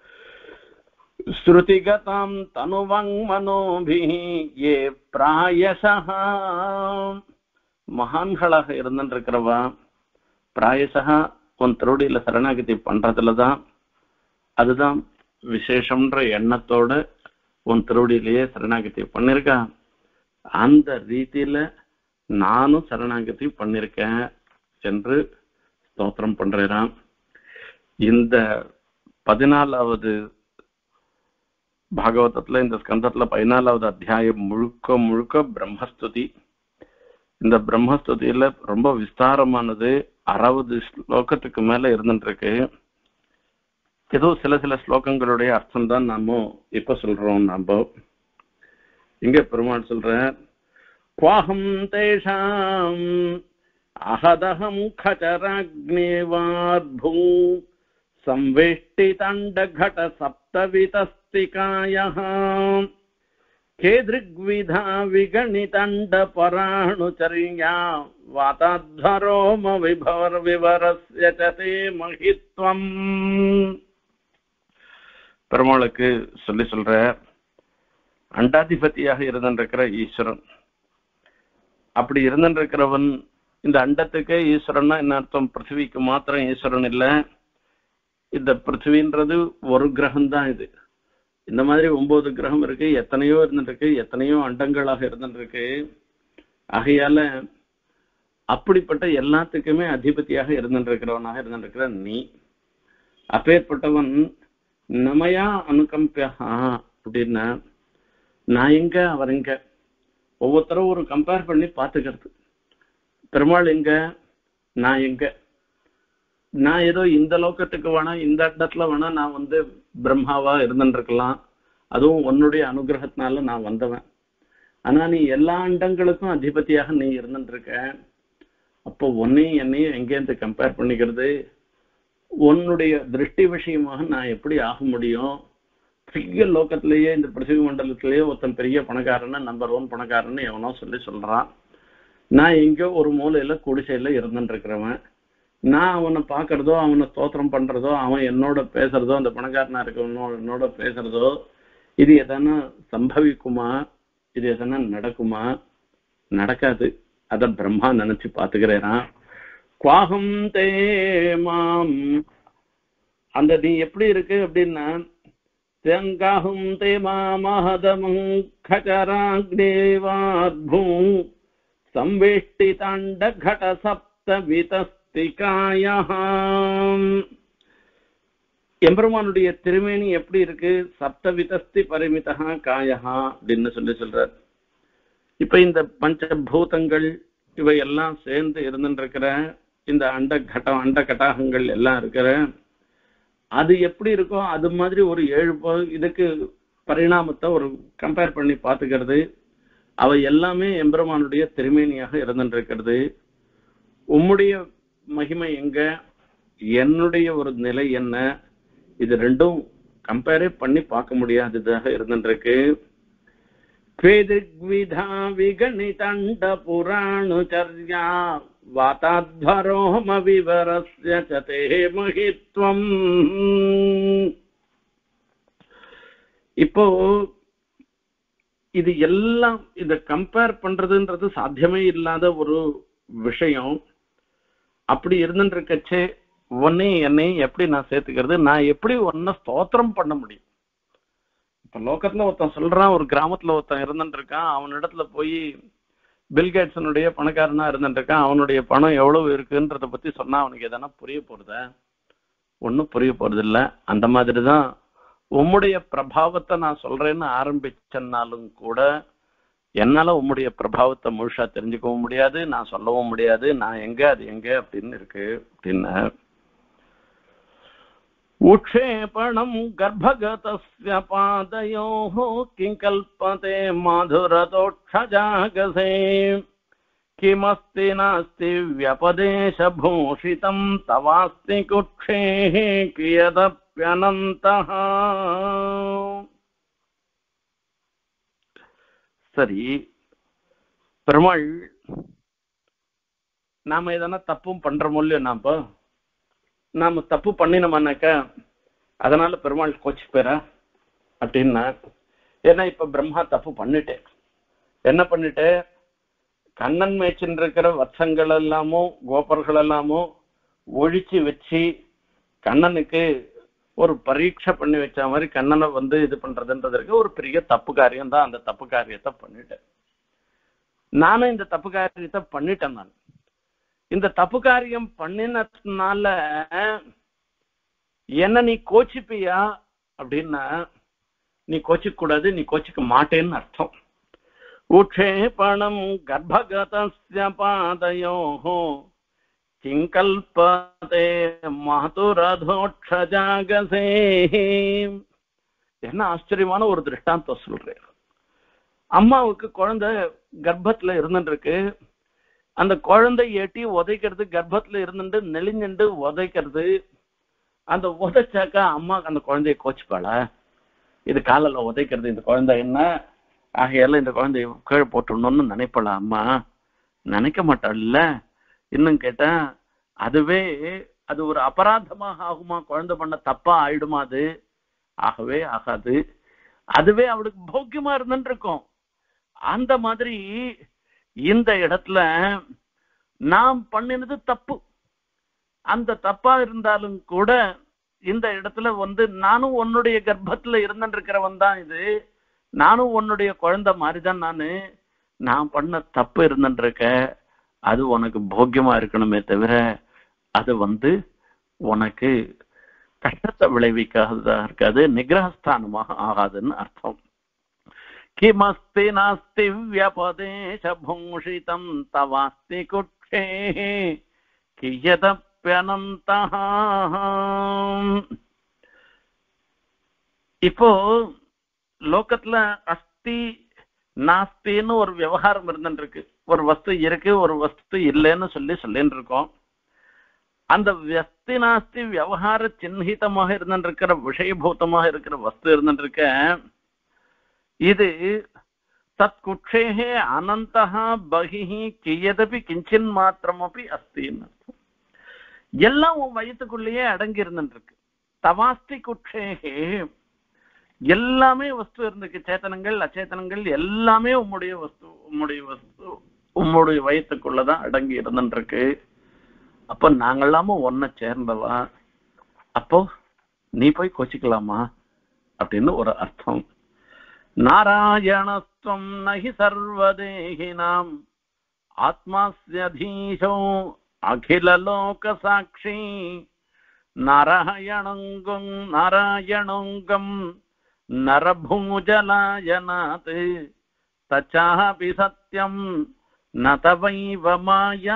ஸ்ருதிகதாம் தனுவங் மனோபிஹி ஏ பிராயசஹ, மகான்களாக இருந்துருக்கிறவா பிராயசா உன் திருவடியில சரணாகதி பண்றதுலதான், அதுதான் விசேஷம்ன்ற எண்ணத்தோட உன் திருவடியிலேயே சரணாகதி பண்ணிருக்கா. அந்த ரீதியில நானும் சரணாகதி பண்ணிருக்கேன் என்று ஸ்தோத்திரம் பண்றான். இந்த பதினாலாவது பாகவதத்துல, இந்த ஸ்கந்தத்துல பதினாலாவது அத்தியாயம் முழுக்க முழுக்க பிரம்மஸ்துதி. இந்த பிரம்மஸ்துதியில ரொம்ப விஸ்தாரமானது, அறுபது ஸ்லோகத்துக்கு மேல இருந்துட்டு இருக்கு. ஏதோ சில சில ஸ்லோகங்களுடைய அர்த்தம் தான் நாம இப்ப சொல்றோம். நாம இங்க பெருமாள் சொல்ற குவாஹம் தேஷாம் அஹதஹம் கசராக்னேவார்பூ சம்வேஷ்டி தண்ட கட சப்தவிதஸ்திகாயஹ கேத்ருக்விதா விகணிதண்ட பராணுச்சர்யா வாதாத்வரோம விபவர் விவரஸ்ய சதே மஹித்வம். பெருமாளுக்கு சொல்லி சொல்ற, அண்டாதிபதியாக இருந்திருக்கிற ஈஸ்வரன், அப்படி இருந்திருக்கிறவன் இந்த அண்டத்துக்கே ஈஸ்வரன்னா என்ன அர்த்தம்? பிருத்திவிக்கு மாத்திரம் ஈஸ்வரன் இல்ல, இந்த பிருத்திவின்றது ஒரு கிரகம் தான். இது இந்த மாதிரி ஒன்பது கிரகம் இருக்கு, எத்தனையோ இருந்துருக்கு, எத்தனையோ அண்டங்களாக இருந்துருக்கு. ஆகையால அப்படிப்பட்ட எல்லாத்துக்குமே அதிபதியாக இருந்துருக்கிறவனாக இருந்துருக்கிற நீ, அப்பேற்பட்டவன் நமையா அனுகம்பியா அப்படின்னா நான் எங்க அவர் எங்க ஒவ்வொருத்தரும் ஒரு கம்பேர் பண்ணி பார்த்துக்கிறது. பெருமாள் எங்க, நான் எங்க, நான் ஏதோ இந்த லோகத்துக்கு வேணா இந்த இடத்துல வேணா நான் வந்து பிரம்மாவா இருந்துருக்கலாம், அதுவும் உன்னுடைய அனுகிரகத்தினால நான் வந்தவன். ஆனா நீ எல்லா அண்டங்களுக்கும் அதிபதியாக நீ இருந்துருக்க. அப்போ உன்னையும் என்னையும் எங்கேருந்து கம்பேர் பண்ணிக்கிறது? உன்னுடைய திருஷ்டி விஷயமாக நான் எப்படி ஆக முடியும்? பெரிய லோகத்திலேயே இந்த பிருத்திவி மண்டலத்திலேயே ஒருத்தன் பெரிய பணக்காரன்னு, நம்பர் ஒன் பணக்காரன்னு எவனோ சொல்லி சொல்றான். நான் எங்கேயோ ஒரு மூலையில குடிசையில இருந்துட்டு இருக்கிறவன். நான் அவனை பாக்குறதோ, அவனை ஸ்தோத்திரம் பண்றதோ, அவன் என்னோட பேசுறதோ, அந்த பணக்காரனா இருக்கவனோ என்னோட பேசுறதோ, இது எதனா சம்பவிக்குமா? இது எதனா நடக்குமா? நடக்காது. அத பிரம்மா நினைச்சு பாத்துக்கிறேன். குவாகம் தே மாம், அந்த நீ எப்படி இருக்கு அப்படின்னா தேங்காகும் தே மாமஹதமங் கசராக்னேவார்பூ சம்வேஷ்டி தாண்ட கட சப்த விதஸ்திகாயம். எம்பெருமானுடைய திருமேனி எப்படி இருக்கு? சப்த விதஸ்தி பரிமிதா காயஹா அப்படின்னு சொல்லி சொல்றார். இப்ப இந்த பஞ்சபூதங்கள் இவை எல்லாம் சேர்ந்து இருந்துருக்கிற இந்த அண்ட கட்டம் அண்ட கட்டாகங்கள் எல்லாம் இருக்கிற அது எப்படி இருக்கோ அது மாதிரி ஒரு ஏழு இதுக்கு பரிணாமத்தை ஒரு கம்பேர் பண்ணி பார்த்துக்கிறது. அவை எல்லாமே எம்பெருமானுடைய திருமேனியாக இருந்துருக்கிறது. உம்முடைய மகிமை எங்க, என்னுடைய ஒரு நிலை என்ன, இது ரெண்டும் கம்பேரே பண்ணி பார்க்க முடியாததாக இருந்துருக்கு. வேதிக்விதா விகணிதண்ட புராணுச்சர்யா வாதாத்வரோம விவரஸ்ய சதே மஹித்வம். இப்போ இது எல்லாம் இத கம்பேர் பண்றதுன்றது சாத்தியமே இல்லாத ஒரு விஷயம். அப்படி இருந்துருக்கச்சே உன்னை என்னை எப்படி நான் சேர்த்துக்கிறது? நான் எப்படி உன்னை ஸ்தோத்திரம் பண்ண முடியும்? இப்ப லோகத்துல ஒருத்தன் சொல்றான், ஒரு கிராமத்துல ஒருத்தன் இருந்துட்டு இருக்கான், அவனிடத்துல போய் பில்கேட்ஸனுடைய பணக்காரனா இருந்துட்டு இருக்கான், அவனுடைய பணம் எவ்வளவு இருக்குன்றத பத்தி சொன்னா அவனுக்கு எதனா புரிய போறத? ஒன்னும் புரிய போறது இல்ல. அந்த மாதிரிதான் உம்முடைய பிரபாவத்தை நான் சொல்றேன்னு ஆரம்பிச்சனாலும் கூட என்னால உம்முடைய பிரபாவத்தை முழுசா தெரிஞ்சுக்கவும் முடியாது, நான் சொல்லவும் முடியாது, நான் எங்க அது எங்க அப்படின்னு இருக்கு அப்படின்னு. உக்ஷேபணம் கர்ப்பகதஸ்ய பாதயோः கிங்கல்பதே மாதுரதோக்ஷஜாகசே கிமஸ்தி நாஸ்தி வியபதேசபூஷிதம் தவாஸ்தி குக்ஷேः கியதப்யனந்தः. சரி, பெருமாள் நாம எதனா தப்பும் பண்றோம் இல்லையோ, நாம நாம தப்பு பண்ணினோம்னாக்கா அதனால பெருமாள் கோச்சு பேரா அப்படின்னா, ஏன்னா இப்ப பிரம்மா தப்பு பண்ணிட்டேன், என்ன பண்ணிட்டேன், கண்ணன் மேய்ச்சின்னு இருக்கிற வத்சங்கள் எல்லாமோ கோபர்கள் எல்லாமோ ஒழிச்சு வச்சு கண்ணனுக்கு ஒரு பரீட்சை பண்ணி வச்ச மாதிரி கண்ணனை வந்து இது பண்றதுன்றதுக்கு ஒரு பெரிய தப்பு காரியம் தான். அந்த தப்பு காரியத்தை பண்ணிட்டேன், நானும் இந்த தப்பு காரியத்தை பண்ணிட்டேன். நான் இந்த தப்பு காரியம் பண்ணினதுனால என்ன நீ கோச்சிப்பியா அப்படின்னா, நீ கோச்சிக்க கூடாது, நீ கோச்சிக்க மாட்டேன்னு அர்த்தம். உக்ஷேபணம் கர்ப்பகதஸ்ய பாதயோः கிங்கல்பதே மாதுரதோக்ஷஜாகசே. என்ன ஆச்சரியமான ஒரு திருஷ்டாந்தம் சொல்றேன். அம்மாவுக்கு குழந்தை கர்ப்பத்துல இருந்துட்டு இருக்கு, அந்த குழந்தை எட்டி உதைக்கிறது, கர்ப்பத்துல இருந்துட்டு நெளிஞ்சுண்டு உதைக்கிறது. அந்த உதைச்சாக்கா அம்மா அந்த குழந்தைய கோச்சுப்பாளா? இது காலில் உதைக்கிறது இந்த குழந்தை என்ன ஆகையால இந்த குழந்தைய கீழே போட்டுடணும்னு நினைப்பலாம் அம்மா? நினைக்க மாட்டாள்ல. இன்னும் கேட்டா அதுவே அது ஒரு அபராதமாக ஆகுமா? குழந்தை பண்ண தப்பா ஆயிடுமா? அது ஆகவே ஆகாது. அதுவே அவளுக்கு போக்கியமா இருந்துட்டு இருக்கும். அந்த மாதிரி இந்த இடத்துல நாம் பண்ணினது தப்பு. அந்த தப்பா இருந்தாலும் கூட இந்த இடத்துல வந்து நானும் உன்னுடைய கர்ப்பத்துல இருந்துட்டு இருக்கிறவன் தான், இது நானும் உன்னுடைய குழந்தை மாதிரிதான் நானு. நான் பண்ண தப்பு இருந்துட்டு இருக்க, அது உனக்கு போக்கியமா இருக்கணுமே தவிர அது வந்து உனக்கு கஷ்டத்தை விளைவிக்காததா இருக்காது, நிகிரகஸ்தானமாக ஆகாதுன்னு அர்த்தம். கிமஸ்தி நாஸ்தி வியபதேசபூஷிதம் தவாஸ்தி குக்ஷேः கியதப்யனந்தः. இப்போ லோகத்துல அஸ்தி நாஸ்தின்னு ஒரு விவகாரம் இருந்துட்டு இருக்கு. ஒரு வஸ்து இருக்கு, ஒரு வஸ்து இல்லைன்னு சொல்லி சொல்லிட்டு இருக்கோம். அந்த வஸ்தி நாஸ்தி விவகார சின்னிதமாக இருந்துட்டு இருக்கிற விஷயபூதமாக இருக்கிற வஸ்து இருந்துட்டு இருக்க, இது தத் குக்ஷேஹே அனந்தஹ பகிஹி கியதபி கிஞ்சின் மாத்திரமபி அஸ்தின்னு அர்த்தம். எல்லாம் உன் வயிற்றுக்குள்ளேயே அடங்கி இருந்துட்டு இருக்கு. தவாஸ்தி குக்ஷேஹே எல்லாமே வஸ்து இருந்துருக்கு, சேத்தனங்கள் அச்சேதனங்கள் எல்லாமே உம்முடைய வஸ்து, உம்முடைய வஸ்து உம்முடைய வயிற்றுக்குள்ளதான் அடங்கி இருந்துட்டு இருக்கு. அப்ப நாங்கெல்லாம ஒன்ன சேர்ந்தவா, அப்போ நீ போய் கோச்சிக்கலாமா அப்படின்னு ஒரு அர்த்தம். நாராயணஸ்வம் நஹி சர்வதேஹினாம் ஆத்மாஸ்யதீஷோ அகில லோக சாட்சி நாராயணங்கம் நாராயணங்கம் நரபூஜலாயனாத் தச்சாபி சத்யம் நதவைவ மாயா.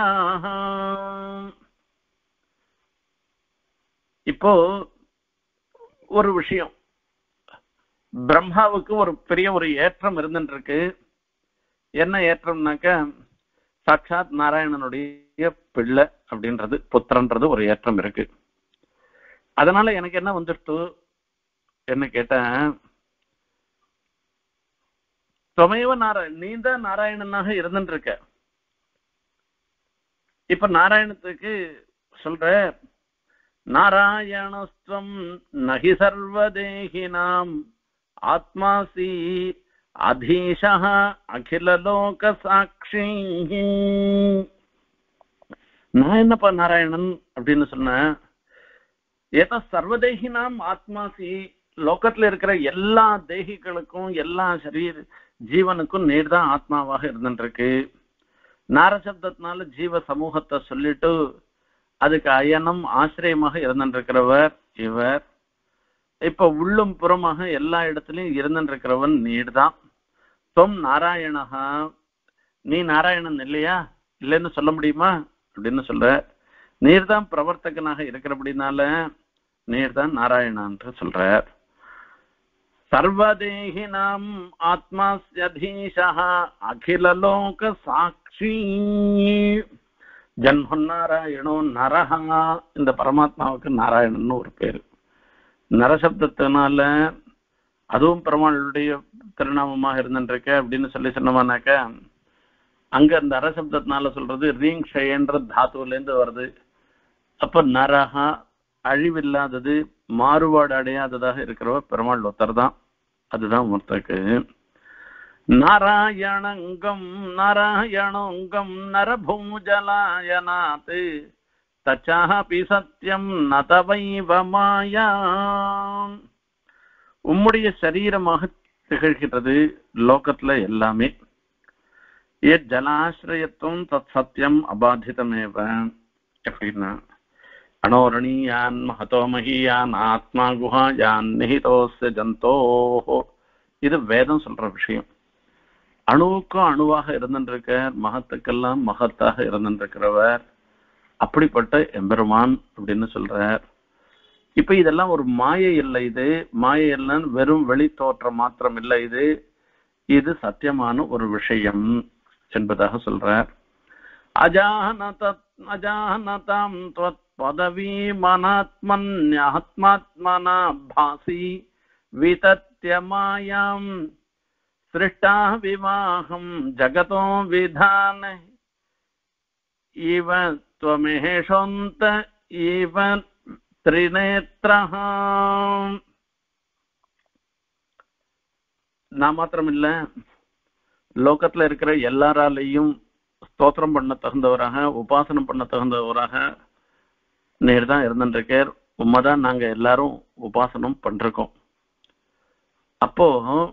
இப்போ ஒரு விஷயம், பிரம்மாவுக்கு ஒரு பெரிய ஒரு ஏற்றம் இருந்துட்டு இருக்கு. என்ன ஏற்றம்னாக்க, சாட்சாத் நாராயணனுடைய பிள்ளை அப்படின்றது, புத்திரன்றது ஒரு ஏற்றம் இருக்கு. அதனால எனக்கு என்ன வந்துடுத்து என்ன கேட்டேன், துவமேவ நாராயணன், நீ தான் நாராயணனாக இருந்துட்டு இருக்க. இப்ப நாராயணத்துக்கு சொல்ற, நாராயணஸ்வம் நஹி சர்வதேஹினாம் ஆத்மாசி அதீஷஹ அகில லோக சாட்சி. நான் என்னப்பா நாராயணன் அப்படின்னு சொன்னேன். ஏதோ சர்வதேகினாம் ஆத்மாசி, லோகத்துல இருக்கிற எல்லா தேகிகளுக்கும் எல்லா சரீர ஜீவனுக்கும் நீர் தான் ஆத்மாவாக இருந்துட்டு இருக்கு. நாரசப்தத்தினால ஜீவ சமூகத்தை சொல்லிட்டு அதுக்கு அயனம் ஆசிரியமாக இருந்துட்டு இருக்கிறவர் இவர். இப்ப உள்ளும் புறமாக எல்லா இடத்துலயும் இருந்துட்டு இருக்கிறவன் நீர் தான். தொம் நாராயணஹா, நீ நாராயணன் இல்லையா, இல்லைன்னு சொல்ல முடியுமா அப்படின்னு சொல்ற. நீர் தான் பிரவர்த்தகனாக இருக்கிறபடினால நீர் தான் நாராயணான்னு சொல்ற. சர்வதேகினாம் ஆத்மாஸ்யதீஷः அகிலலோக சாட்சி ஜன்மநாராயணோ நரஹா. இந்த பரமாத்மாவுக்கு நாராயணன் ஒரு பேரு. நரசப்தத்தினால அதுவும் பெருமாளுடைய திருநாமமாக இருந்துருக்க அப்படின்னு சொல்லி சொன்னோம்னாக்க, அங்க அந்த நரசப்தத்தினால சொல்றது ரீங் ஷயன்ற தாத்துவில இருந்து வருது. அப்ப நரஹா அழிவில்லாதது, மாறுபாடு அடையாததாக இருக்கிறவர் பெருமாள் ஒருத்தர் தான். அதுதான் ஒருத்தருக்கு நாராயணங்கம் நாராயணங்கம் நரபூஜலாயனாத் தச்சாபி சத்யம் நதவைவ மாயா. உம்முடைய சரீரமாக திகழ்கிறது லோகத்துல எல்லாமே. ஏ ஜலாசிரயத்துவம் தத் சத்தியம் அபாதிதமேவ அப்படின்னா, அனோரணீயான் மகதோ மகியான் ஆத்மா குஹாயான் நிஹிதோஸ்ய ஜந்தோஹோ. இது வேதம் சொல்ற விஷயம். அணுவுக்கும் அணுவாக இருந்துருக்கார், மகத்துக்கெல்லாம் மகத்தாக இருந்துருக்கிறவர் அப்படிப்பட்ட எம்பெருமான் அப்படின்னு சொல்றார். இப்ப இதெல்லாம் ஒரு மாயை இல்லை, இது மாயை இல்லைன்னு வெறும் வெளி தோற்றம் மாத்திரம் இல்லை, இது இது சத்தியமான ஒரு விஷயம் என்பதாக சொல்றார். அஜானத அஜானதாம் த்வத் பதவி மனாத்மன்யாத்மாத்மனா பாசி விதத்ய மாயாம் சிருஷ்டா விவாகம் ஜகதோ விதான இவ த்வமேஷோந்த இவ திரிநேத்ரஹா. நான் மாத்திரம் இல்ல, லோகத்துல இருக்கிற எல்லாராலையும் ஸ்தோத்திரம் பண்ண தகுந்தவராக, உபாசனம் பண்ண தகுந்தவராக நேர் தான் இருந்துருக்கார். உண்மைதான் நாங்க எல்லாரும் உபாசனம் பண்றோம். அப்போ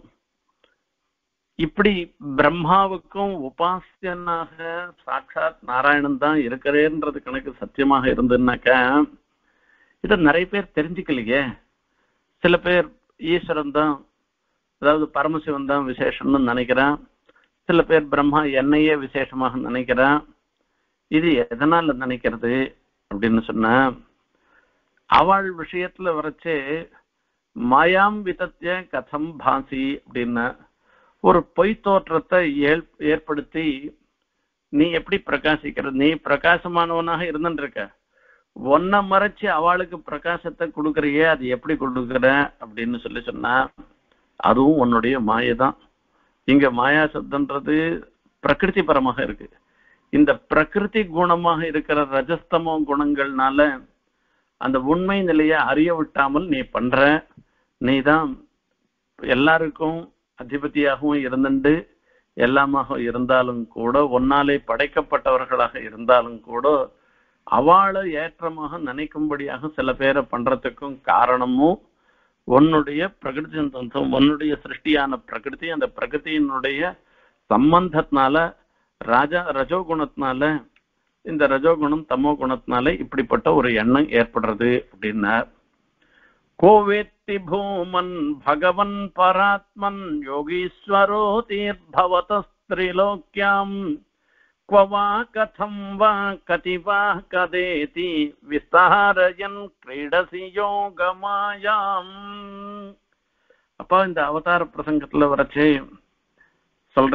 இப்படி பிரம்மாவுக்கும் உபாசியனாக சாட்சாத் நாராயணன் தான் இருக்கிறேன்றது கணக்கு சத்தியமாக இருந்துன்னாக்கா, இதை நிறைய பேர் தெரிஞ்சுக்கலையே. சில பேர் ஈஸ்வரன் தான், அதாவது பரமசிவன் தான் விசேஷம்னு நினைக்கிறான். சில பேர் பிரம்மா என்னையே விசேஷமாக நினைக்கிறான். இது எதனால நினைக்கிறது அப்படின்னு சொன்னா, அவள் விஷயத்துல வரைச்சு மாயாம் விதத்திய கதம் பாசி அப்படின்னா, ஒரு பொய் தோற்றத்தை ஏற்படுத்தி நீ எப்படி பிரகாசிக்கிற, நீ பிரகாசமானவனாக இருந்துருக்க, ஒன்ன மறைச்சு அவளுக்கு பிரகாசத்தை கொடுக்கறியே, அது எப்படி கொடுக்குற அப்படின்னு சொல்லி சொன்னா, அதுவும் உன்னுடைய மாயைதான். இங்க மாயா சப்தன்றது பிரகிருதி பரமாக இருக்கு. இந்த பிரகிருதி குணமாக இருக்கிற ரஜஸ்தமோ குணங்கள்னால அந்த உண்மை நிலையை அறிய விட்டாமல் நீ பண்ற. நீ தான் எல்லாருக்கும் அதிபதியாகவும் இருந்துண்டு எல்லாமாக இருந்தாலும் கூட, ஒன்னாலே படைக்கப்பட்டவர்களாக இருந்தாலும் கூட, அவளை ஏற்றமாக நினைக்கும்படியாக சில பேரை பண்றதுக்கும் காரணமும் உன்னுடைய பிரகிருதி தந்தம், உன்னுடைய சிருஷ்டியான பிரகிருதி, அந்த பிரகிருதியினுடைய சம்பந்தத்தினால, ராஜா ரஜோகுணத்தினால, இந்த ரஜோகுணம் தமோ குணத்தினால இப்படிப்பட்ட ஒரு எண்ணம் ஏற்படுறது அப்படின்னா, கோவேத்தி பூமன் பகவன் பராத்மன் யோகீஸ்வரோ தீர்பவத ஸ்திரிலோக்யாம் क्ववा कथं वा कति वा कदेति विस्तारयन् क्रीडसि योगमायाम्. அப்ப இந்த அவதார பிரசங்கத்துல வரைச்சு சொல்ற,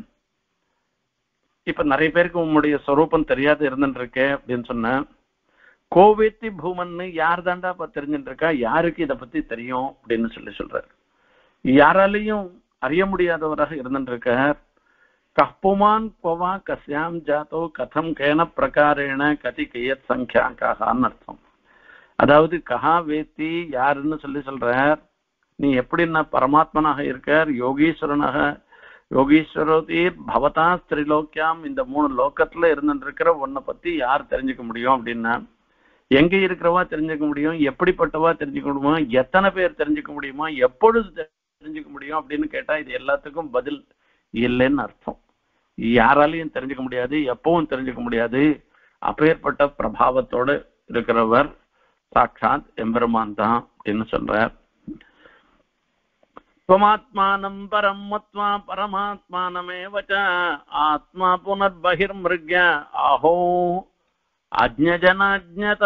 இப்ப நிறைய பேருக்கு உங்களுடைய ஸ்வரூபம் தெரியாது இருந்துருக்கு அப்படின்னு சொன்ன, கோவேத்தி பூமன்னு யார் தாண்டா இப்ப தெரிஞ்சுட்டு இருக்கா, யாருக்கு இதை பத்தி தெரியும் அப்படின்னு சொல்லி சொல்றார். யாராலையும் அறிய முடியாதவராக இருந்துருக்கார். கஹ்புமான் கோவா கஸ்யாம் ஜாத்தோ கதம் கேன பிரகாரேண கதி கையத் சங்கியாக்கான்னு அர்த்தம். அதாவது கஹா வேத்தி யாருன்னு சொல்லி சொல்றார். நீ எப்படின்னா பரமாத்மனாக இருக்கார், யோகீஸ்வரனாக, யோகீஸ்வரோதீர் பவதா ஸ்திரிலோக்கியாம், இந்த மூணு லோக்கத்துல இருந்துட்டு இருக்கிற உன்னை பத்தி யார் தெரிஞ்சுக்க முடியும் அப்படின்னா, எங்க இருக்கிறவா தெரிஞ்சுக்க முடியும், எப்படிப்பட்டவா தெரிஞ்சுக்க முடியுமா, எத்தனை பேர் தெரிஞ்சுக்க முடியுமா, எப்பொழுது தெரிஞ்சுக்க முடியும் அப்படின்னு கேட்டா இது எல்லாத்துக்கும் பதில் இல்லைன்னு அர்த்தம். யாராலையும் தெரிஞ்சுக்க முடியாது, எப்பவும் தெரிஞ்சுக்க முடியாது. அப்பேற்பட்ட பிரபாவத்தோட இருக்கிறவர் சாட்சாத் எம்பெருமான் தான் அப்படின்னு சொல்றார். त्वमात्मानं परं मत्वा परमात्मानमेव च आत्मा पुनर्बहिर्मृग्य आहो அஜ்ஞஜனாஜ்ஞதா.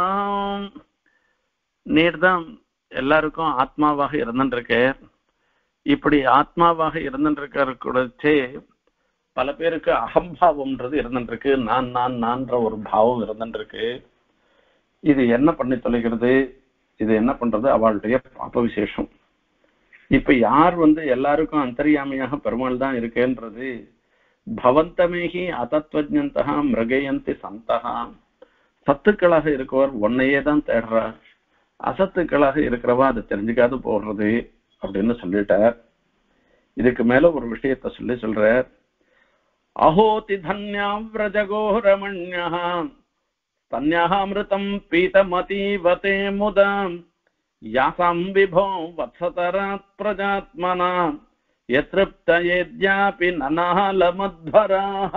நீர்தான் எல்லாருக்கும் ஆத்மாவாக இருந்துருக்கு. இப்படி ஆத்மாவாக இருந்துருக்கிற கூடச்சே பல பேருக்கு அகம்பாவம்ன்றது இருந்துருக்கு. நான் நான் நான்ற ஒரு பாவம் இருந்துருக்கு. இது என்ன பண்ணி தொலைகிறது? இது என்ன பண்றது? அவளுடைய பாப்ப விசேஷம். இப்ப யார் வந்து எல்லாருக்கும் அந்தர்யாமியாக பெருமாள் தான் இருக்கேன்றது பவந்தமேகி அதத்வஜந்தகா மிருகயந்தி சந்தகா. சத்துக்களாக இருக்கவர் உன்னையே தான் தேடுறா, அசத்துக்களாக இருக்கிறவா அதை தெரிஞ்சுக்காது போடுறது அப்படின்னு சொல்லிட்டார். இதுக்கு மேல ஒரு விஷயத்த சொல்லி சொல்ற. அஹோதி தன்யா விரஜகோரமண்யா தன்யாமிருதம் பீதமதீவதே முதாம் யாசாம் விபோ வத்சதராத் பிரஜாத்மனா யத்ருப்தயேத்யாபி நனாலமத்வராஹ.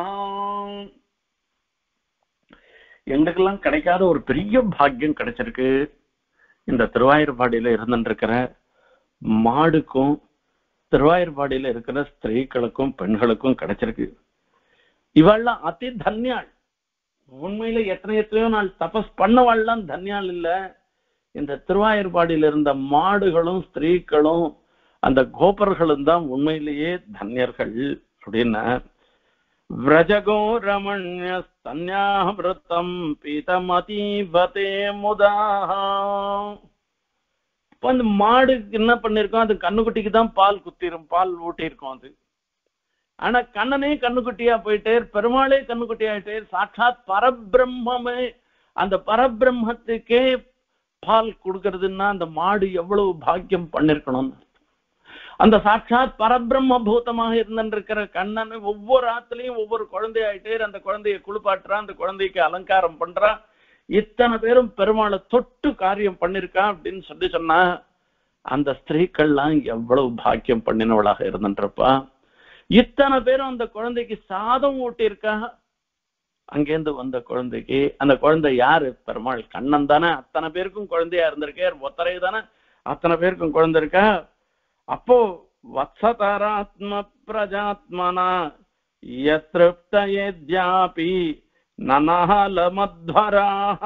எங்களுக்கெல்லாம் கிடைக்காத ஒரு பெரிய பாக்கியம் கிடைச்சிருக்கு. இந்த திருவாயூர்பாடியில இருந்துருக்கிற மாடுக்கும் திருவாயூர்பாடியில இருக்கிற ஸ்திரீகளுக்கும் பெண்களுக்கும் கிடைச்சிருக்கு. இவெல்லாம் அதி தன்யாள். உண்மையில எத்தனை எத்தனையோ நாள் தபஸ் பண்ணவாள்லாம் தன்யாள் இல்ல. இந்த திருவாயூர்பாடியில இருந்த மாடுகளும் ஸ்திரீகளும் அந்த கோபர்களும் தான் உண்மையிலேயே தன்யர்கள் அப்படின்னா. விரஜகோ ரமண்ய தன்யாமிருதம் பீதமதீவதே முதாஹ. அந்த மாடு என்ன பண்ணிருக்கோம்? அது கண்ணுக்குட்டிக்கு தான் பால் குத்திரும், பால் ஊட்டியிருக்கோம் அது. ஆனா கண்ணனே கண்ணுக்குட்டியா போயிட்டே, பெருமாளே கண்ணுக்குட்டி ஆயிட்டே, சாட்சாத் பரபிரம்மே அந்த பரபிரம்மத்துக்கே பால் கொடுக்கறதுன்னா அந்த மாடு எவ்வளவு பாக்கியம் பண்ணிருக்கணும். அந்த சாட்சாத் பரபிரம்ம பூதமாக இருந்திருக்கிற கண்ணன் ஒவ்வொரு ஆத்துலயும் ஒவ்வொரு குழந்தையாயிட்டே அந்த குழந்தைய குளிப்பாட்டுறான், அந்த குழந்தைக்கு அலங்காரம் பண்றான். இத்தனை பேரும் பெருமாளை தொட்டு காரியம் பண்ணிருக்கான் அப்படின்னு சொல்லி சொன்னா அந்த ஸ்திரீக்கள்லாம் எவ்வளவு பாக்கியம் பண்ணினவளாக இருந்துருப்பா. இத்தனை பேரும் அந்த குழந்தைக்கு சாதம் ஊட்டியிருக்கா. அங்கேருந்து வந்த குழந்தைக்கு அந்த குழந்தை யாரு? பெருமாள் கண்ணன் தானே. அத்தனை பேருக்கும் குழந்தையா இருந்திருக்கார். ஒத்தரை தானே அத்தனை பேருக்கும் குழந்தை இருக்கா. அப்போ வத்சதராத்ம பிரஜாத்மனா யத்ருப்தயேத்யாபி நனாலமத்வராஹ.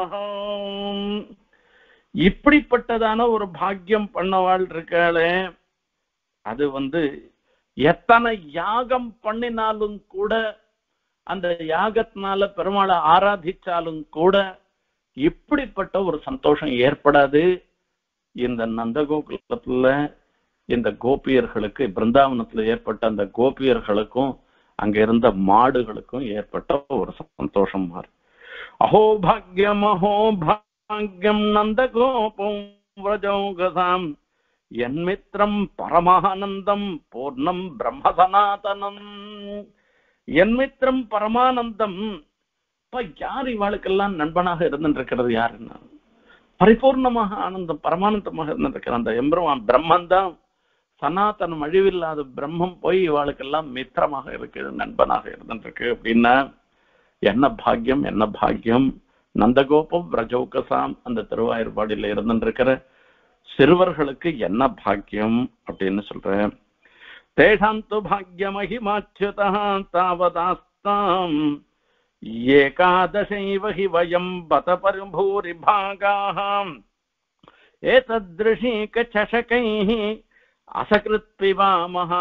இப்படிப்பட்டதான ஒரு பாக்கியம் பண்ணவாள் இருக்காளே, அது வந்து எத்தனை யாகம் பண்ணினாலும் கூட, அந்த யாகத்தினால பெருமாளை ஆராதிச்சாலும் கூட இப்படிப்பட்ட ஒரு சந்தோஷம் ஏற்படாது. இந்த நந்தகோகுலத்துல இந்த கோபியர்களுக்கு, பிருந்தாவனத்துல ஏற்பட்ட அந்த கோபியர்களுக்கும் அங்க இருந்த மாடுகளுக்கும் ஏற்பட்ட ஒரு சந்தோஷம் மாறு. அஹோ பாக்யம் அஹோ பாக்யம் நந்தகோபம் விரஜோகசாம் என்மித்ரம் பரமானந்தம் பூர்ணம் பிரம்ம சனாதனம். என்மித்ரம் பரமானந்தம். இப்ப யார் இவாளுக்கெல்லாம் நண்பனாக இருந்துருக்கிறது? யாருன்னா பரிபூர்ணமாக ஆனந்தம் பரமானந்தமாக இருந்திருக்கிற அந்த எம்பெருமான் பிரம்மன் தான். சனாதனம் அழிவில்லாத பிரம்மம் போய் இவாளுக்கெல்லாம் மித்திரமாக இருக்கு, நண்பனாக இருந்துருக்கு. அப்படின்னா என்ன பாக்கியம், என்ன பாக்கியம். நந்தகோபம் விரஜோகசாம் அந்த திருவாயூர்பாடியில இருந்துருக்கிற சிறுவர்களுக்கு என்ன பாக்கியம் அப்படின்னு சொல்றேன். தேஷாந்து பாக்ய மகிமாச்சுதா தாவதாஸ்தாம் ஏகாதசைவ ஹி வயம் பத பரிபூரி பாகாம் ஏதத்ருஷீக சஷகைஹ அசகிருத் பிவாமஹ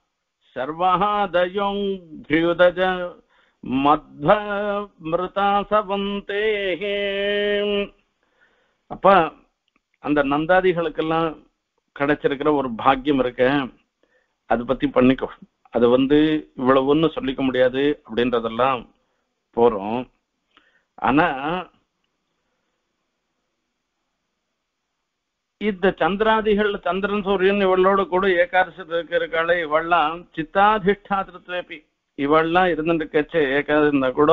சர்வாதயோங்க்யுதஜ மத்வமிருதாசவந்தேஹ. அப்ப அந்த நந்தாதிகளுக்கெல்லாம் கிடைச்சிருக்கிற ஒரு பாக்கியம் இருக்க, அதை பத்தி பண்ணிக்கோ. அது வந்து இவ்வளவு ஒண்ணு சொல்லிக்க முடியாது அப்படின்றதெல்லாம் போறோம். ஆனா இந்த சந்திராதிகள், சந்திரன் சூரியன் இவளோட கூட ஏகாதசி இருக்காளே, இவெல்லாம் சித்தாதிஷ்டாத்திரத்வேபி இவெல்லாம் இருந்துருக்கச்சு ஏகாதசி இருந்தா கூட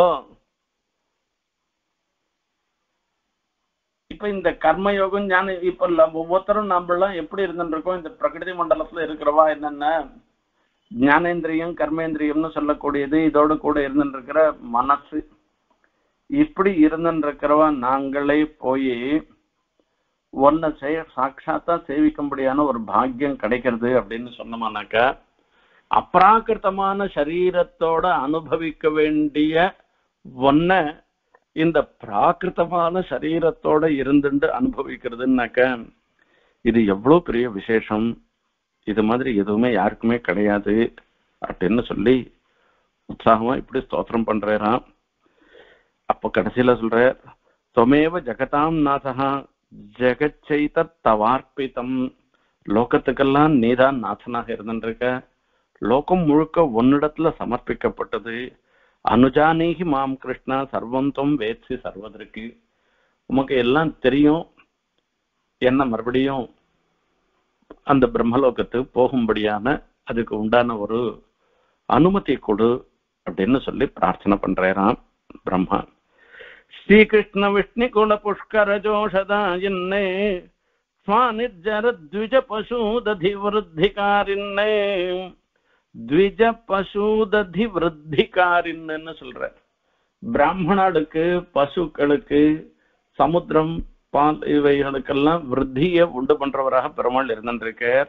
இப்ப இந்த கர்மயோகம் ஞான இப்ப ஒவ்வொருத்தரும் நம்மளாம் எப்படி இருந்துருக்கோம், இந்த பிரகிருதி மண்டலத்துல இருக்கிறவா என்னென்ன ஞானேந்திரியம் கர்மேந்திரியம்னு சொல்லக்கூடியது, இதோடு கூட இருந்துருக்கிற மனசு, இப்படி இருந்துருக்கிறவா நாங்களே போய் ஒன்ன செய்ய சாட்சாத்தா சேவிக்கும்படியான ஒரு பாக்கியம் கிடைக்கிறது அப்படின்னு சொன்னோம்னாக்கா, அப்ராகிருத்தமான சரீரத்தோட அனுபவிக்க வேண்டிய ஒன்ன இந்த பிராகிருத்தமான சரீரத்தோட இருந்துட்டு அனுபவிக்கிறதுனாக்க இது எவ்வளவு பெரிய விசேஷம், இது மாதிரி எதுவுமே யாருக்குமே கிடையாது அப்படின்னு சொல்லி உற்சாகமா இப்படி ஸ்தோத்திரம் பண்றாராம். அப்ப கடைசியில சொல்ற, தொமேவ ஜகதாம் நாதா ஜெகச்சைத தவார்ப்பிதம், லோகத்துக்கெல்லாம் நீதான் நாதனாக இருந்துருக்க, லோகம் முழுக்க ஒன்னிடத்துல சமர்ப்பிக்கப்பட்டது. அனுஜானீகி மாம் கிருஷ்ணா சர்வந்தம் வேட்சி சர்வதற்கு, உமக்கு எல்லாம் தெரியும், என்ன மறுபடியும் அந்த பிரம்மலோகத்துக்கு போகும்படியான அதுக்கு உண்டான ஒரு அனுமதி கொடு அப்படின்னு சொல்லி பிரார்த்தனை பண்றாராம் பிரம்மா. ஸ்ரீகிருஷ்ண விஷ்ணு குல புஷ்கர ஜோஷதாயின்னே ஸ்வானிர்ஜர த்விஜ பசூததி விருத்திகாரின்னே, த்விஜ பசூததி விருத்திகாரின்னு சொல்ற. பிராமணர்களுக்கு, பசுக்களுக்கு, சமுத்திரம், பால் இவைகளுக்கெல்லாம் விருத்தியை உண்டு பண்றவராக பெருமாள் இருந்திருக்கார்.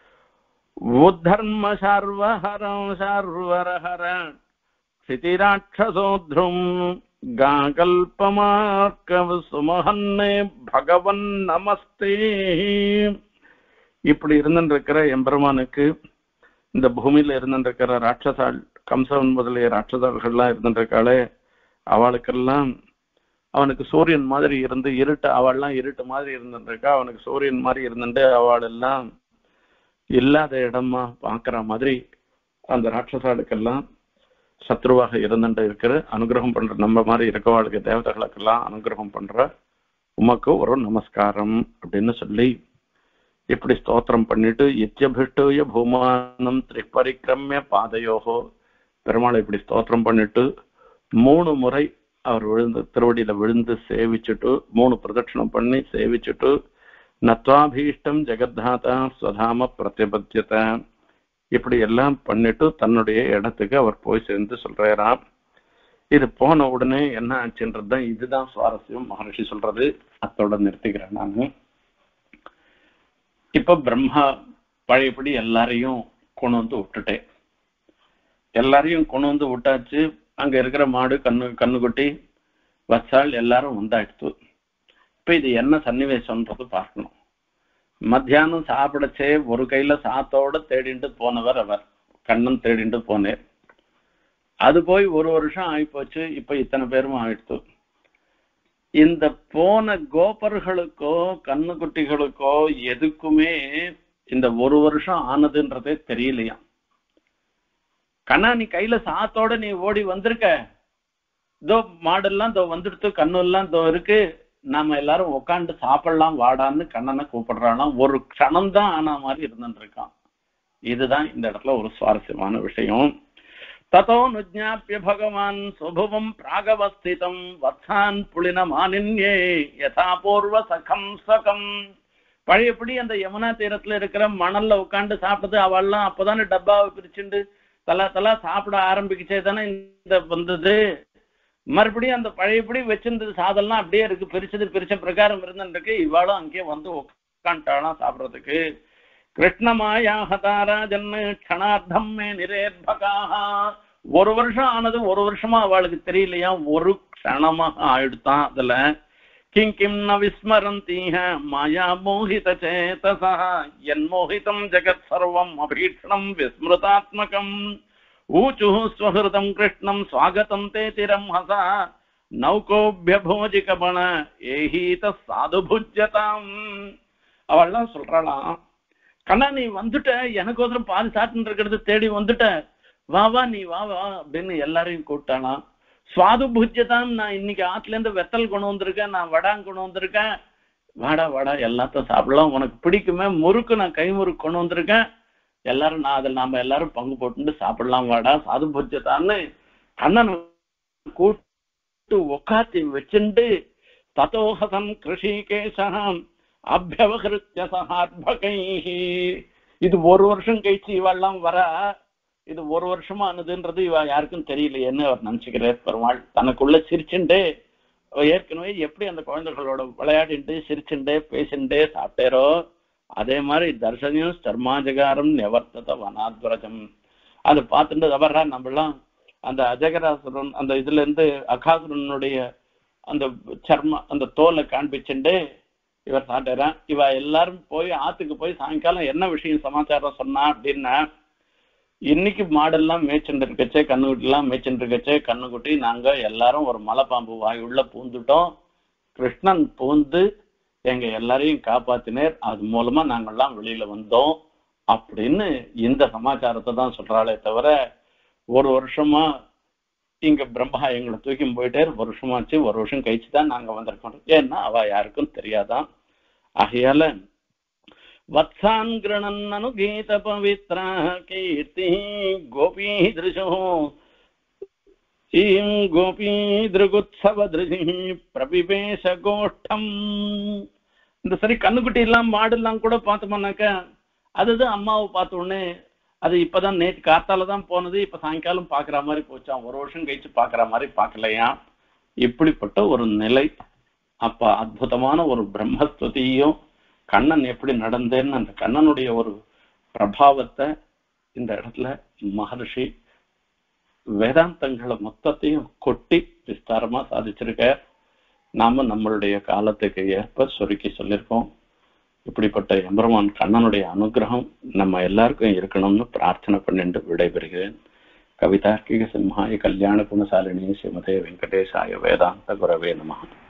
உத்தர்ம சர்வஹரம் சர்வரஹர சிதிராட்சசோத்ரும் காகல்பமார்க்கவ சுமஹன்னே பகவன் நமஸ்தே. இப்படி இருந்திருக்கிற எம்பெருமானுக்கு இந்த பூமியில இருந்திருக்கிற ராட்சசால், கம்சவன் முதலிய ராட்சசர்கள்லாம் இருந்திருக்காளே, அவளுக்கெல்லாம் அவனுக்கு சூரியன் மாதிரி இருந்து இருட்டு, அவள்லாம் இருட்டு மாதிரி இருந்துருக்கா, அவனுக்கு சூரியன் மாதிரி இருந்துட்டு அவள் எல்லாம் இல்லாத இடமா பாக்குற மாதிரி அந்த ராட்சசாளுக்கெல்லாம் சத்ருவாக இருந்துட்டு இருக்கிற அனுகிரகம் பண்ற நம்ம மாதிரி இருக்கவாளுக்கு தேவதைகளுக்கெல்லாம் அனுகிரகம் பண்ற உமக்கு ஒரு நமஸ்காரம் அப்படின்னு சொல்லி இப்படி ஸ்தோத்திரம் பண்ணிட்டு, இத்தியபிஷ்டய பூமானம் திரிபரிக்கிரமிய பாதையோகோ, பெருமாளை இப்படி ஸ்தோத்திரம் பண்ணிட்டு மூணு முறை அவர் விழுந்து திருவடியில விழுந்து சேவிச்சுட்டு, மூணு பிரதட்சணம் பண்ணி சேவிச்சுட்டு, நத்வாபீஷ்டம் ஜெகத்தாதா ஸ்வதாம பிரதிபத்தியத, இப்படி எல்லாம் பண்ணிட்டு தன்னுடைய இடத்துக்கு அவர் போய் சேர்ந்து சொல்றாராம். இது போன உடனே என்ன ஆச்சுன்றதுதான் இதுதான் சுவாரஸ்யம் மகரிஷி சொல்றது. அத்தோட நிறுத்திக்கிறேன் நானு. இப்ப பிரம்மா பழையபடி எல்லாரையும் கொண்டு வந்து விட்டுட்டேன். எல்லாரையும் கொண்டு வந்து விட்டாச்சு. அங்க இருக்கிற மாடு, கண்ணு கண்ணுக்குட்டி, வச்சால் எல்லாரும் வந்தாயிடுத்து. இப்ப இது என்ன சன்னிவேசம்ன்றது பார்க்கணும். மத்தியானம் சாப்பிடச்சே ஒரு கையில சாத்தோட தேடிட்டு போனவர் அவர், கண்ணன் தேடிட்டு போனேன். அது போய் ஒரு வருஷம் ஆயிப்போச்சு. இப்ப இத்தனை பேரும் ஆயிடுத்து. இந்த போன கோபர்களுக்கோ கண்ணுக்குட்டிகளுக்கோ எதுக்குமே இந்த ஒரு வருஷம் ஆனதுன்றதே தெரியலையா. கண்ணா, நீ கையில சாத்தோட நீ ஓடி வந்திருக்க, இதோ மாடெல்லாம் இதோ வந்துடுத்து, கண்ணு எல்லாம் இதோ இருக்கு, நாம எல்லாரும் உட்காந்து சாப்பிடலாம் வாடான்னு கண்ணனை கூப்பிடுறானாம். ஒரு க்ஷணம் தான் ஆன மாதிரி இருந்துட்டு இருக்கான். இதுதான் இந்த இடத்துல ஒரு சுவாரஸ்யமான விஷயம். ததோ நுஜ்ஞாப்ய பகவான் சுபவம் பிராகவஸ்திதம் வத்சான் புலின மானின்யே யதா பூர்வ சகம் சகம். பழையபடி அந்த யமுனா தீரத்துல இருக்கிற மணல்ல உட்காந்து சாப்பிட்டது அவள்லாம் அப்பதானே டப்பாவை பிரிச்சுண்டு தலா தலா சாப்பிட ஆரம்பிச்சே தானே இந்த வந்தது. மறுபடியும் அந்த பழையபடி வச்சிருந்தது சாதம்லாம் அப்படியே இருக்கு, பிரிச்சது பிரிச்ச பிரகாரம் இருந்துருக்கு. இவாளும் அங்கேயே வந்து உட்காந்துட்டாலாம் சாப்பிட்றதுக்கு. கிருஷ்ணமாயாஹதாராஜன் க்ஷணார்த்தம் மே நிரேர்பகாக. ஒரு வருஷம் ஆனது ஒரு வருஷமா அவளுக்கு தெரியலையா, ஒரு க்ஷணமாக ஆயிடுத்தான். அதுல கிம் கிம் ந விஸ்மரந்தீஹ மாயா மோகித சேதசா என் மோகிதம் ஜெகத் சர்வம் அபீக்ஷணம் விஸ்மிருதாத்மகம் ஊச்சு ஸ்வஹிருதம் கிருஷ்ணம் ஸ்வாகதம் தே திரம் ஹசா நௌகோபியபோஜிகபண ஏஹீத சாது புஜ்யதாம். அவள்லாம் சொல்றாளாம், கண்ணா நீ வந்துட்ட, எனக்கோசரம் பாதி சாட்டுன்னு இருக்கிறது தேடி வந்துட்ட, வா வா நீ வா வா அப்படின்னு எல்லாரையும் கூப்பிட்டாலாம். சுவாது புஜ்யதான், நான் இன்னைக்கு ஆத்துல இருந்து வெத்தல் கொண்டு வந்திருக்கேன், நான் வடாங் கொண்டு வந்திருக்கேன், வாடா வாடா எல்லாத்தையும் சாப்பிடலாம், உனக்கு பிடிக்குமே முறுக்கு நான் கை முறுக்கு கொண்டு வந்திருக்கேன், எல்லாரும் நான் அதில் நாம எல்லாரும் பங்கு போட்டு சாப்பிடலாம் வாடா சாது புஜ்யதான்னு கண்ணன் கூட்டு உக்காத்தி வச்சுண்டு ததோஹசம் கிருஷிகேசம் அபியவகிருத்திய சஹார்பகை. இது ஒரு வருஷம் கழிச்சு இவெல்லாம் வர, இது ஒரு வருஷமா ஆனதுன்றது இவ யாருக்கும் தெரியலையேன்னு அவர் நினைச்சுக்கிறார் பெருமாள். தனக்குள்ள சிரிச்சுண்டு ஏற்கனவே எப்படி அந்த குழந்தைகளோட விளையாடிட்டு சிரிச்சுட்டே பேசிண்டே சாப்பிட்டேரோ அதே மாதிரி தர்சனியும் சர்மாஜகாரம் நிவர்த்தத வனாத்வரஜம் அதை பார்த்துட்டு அவரா நம்மளாம் அந்த அஜகராசுரன் அந்த இதுல இருந்து அகாசுரனுடைய அந்த சர்ம அந்த தோலை காண்பிச்சுட்டு இவர் சாப்பிட்டாரான். இவ எல்லாரும் போய் ஆத்துக்கு போய் சாயங்காலம் என்ன விஷயம் சமாச்சாரம் சொன்னா அப்படின்னா, இன்னைக்கு மாடெல்லாம் மேய்ச்சுட்டு இருக்கச்சே கண்ணுக்குட்டிலாம் மேய்ச்சுட்டு இருக்கச்சே கண்ணுக்குட்டி நாங்க எல்லாரும் ஒரு மலைப்பாம்பு வாய் உள்ள பூந்துட்டோம், கிருஷ்ணன் பூந்து எங்க எல்லாரையும் காப்பாத்தினேர், அது மூலமா நாங்கெல்லாம் வெளியில வந்தோம் அப்படின்னு இந்த சமாச்சாரத்தை தான் சொல்றாளே தவிர ஒரு வருஷமா இங்க பிரம்மா எங்களை தூக்கி போயிட்டே ஒரு வருஷமாச்சு, ஒரு வருஷம் கழிச்சு தான் நாங்க வந்திருக்கோம். ஏன்னா அவ யாருக்கும் தெரியாதான். ஆகையால வத்சான் கிரணன் கீத பவித்ரா கீர்த்தி கோபி திருஷோ கோபி திருகுத்சவ திருஷி பிரபிபேஷ கோஷ்டம். இந்த சரி கண்ணுக்குட்டி எல்லாம் மாடெல்லாம் கூட பார்த்தோம்னாக்கா அதுதான் அம்மாவை பார்த்த உடனே அது இப்பதான் நேற்று காத்தால தான் போனது, இப்ப சாயங்காலம் பாக்குற மாதிரி போச்சான், ஒரு வருஷம் கழிச்சு பாக்குற மாதிரி பார்க்கலையா. இப்படிப்பட்ட ஒரு நிலை. அப்ப அற்புதமான ஒரு பிரம்மஸ்துதியும் கண்ணன் எப்படி நடந்தேன்னு அந்த கண்ணனுடைய ஒரு பிரபாவத்தை இந்த இடத்துல மகர்ஷி வேதாந்தங்களை மொத்தத்தையும் கொட்டி விஸ்தாரமா சாதிச்சிருக்க. நாம நம்மளுடைய காலத்துக்கு ஏற்ப சுருக்கி சொல்லியிருக்கோம். இப்படிப்பட்ட எம்பெருமான் கண்ணனுடைய அனுகிரகம் நம்ம எல்லாருக்கும் இருக்கணும்னு பிரார்த்தனை பண்ணிட்டு விடைபெறுகிறேன். கவிதார்க்கிக சிம்ஹாய கல்யாண குணசாலினி ஸ்ரீமதே வெங்கடேசாய வேதாந்த குரவே நமஹ.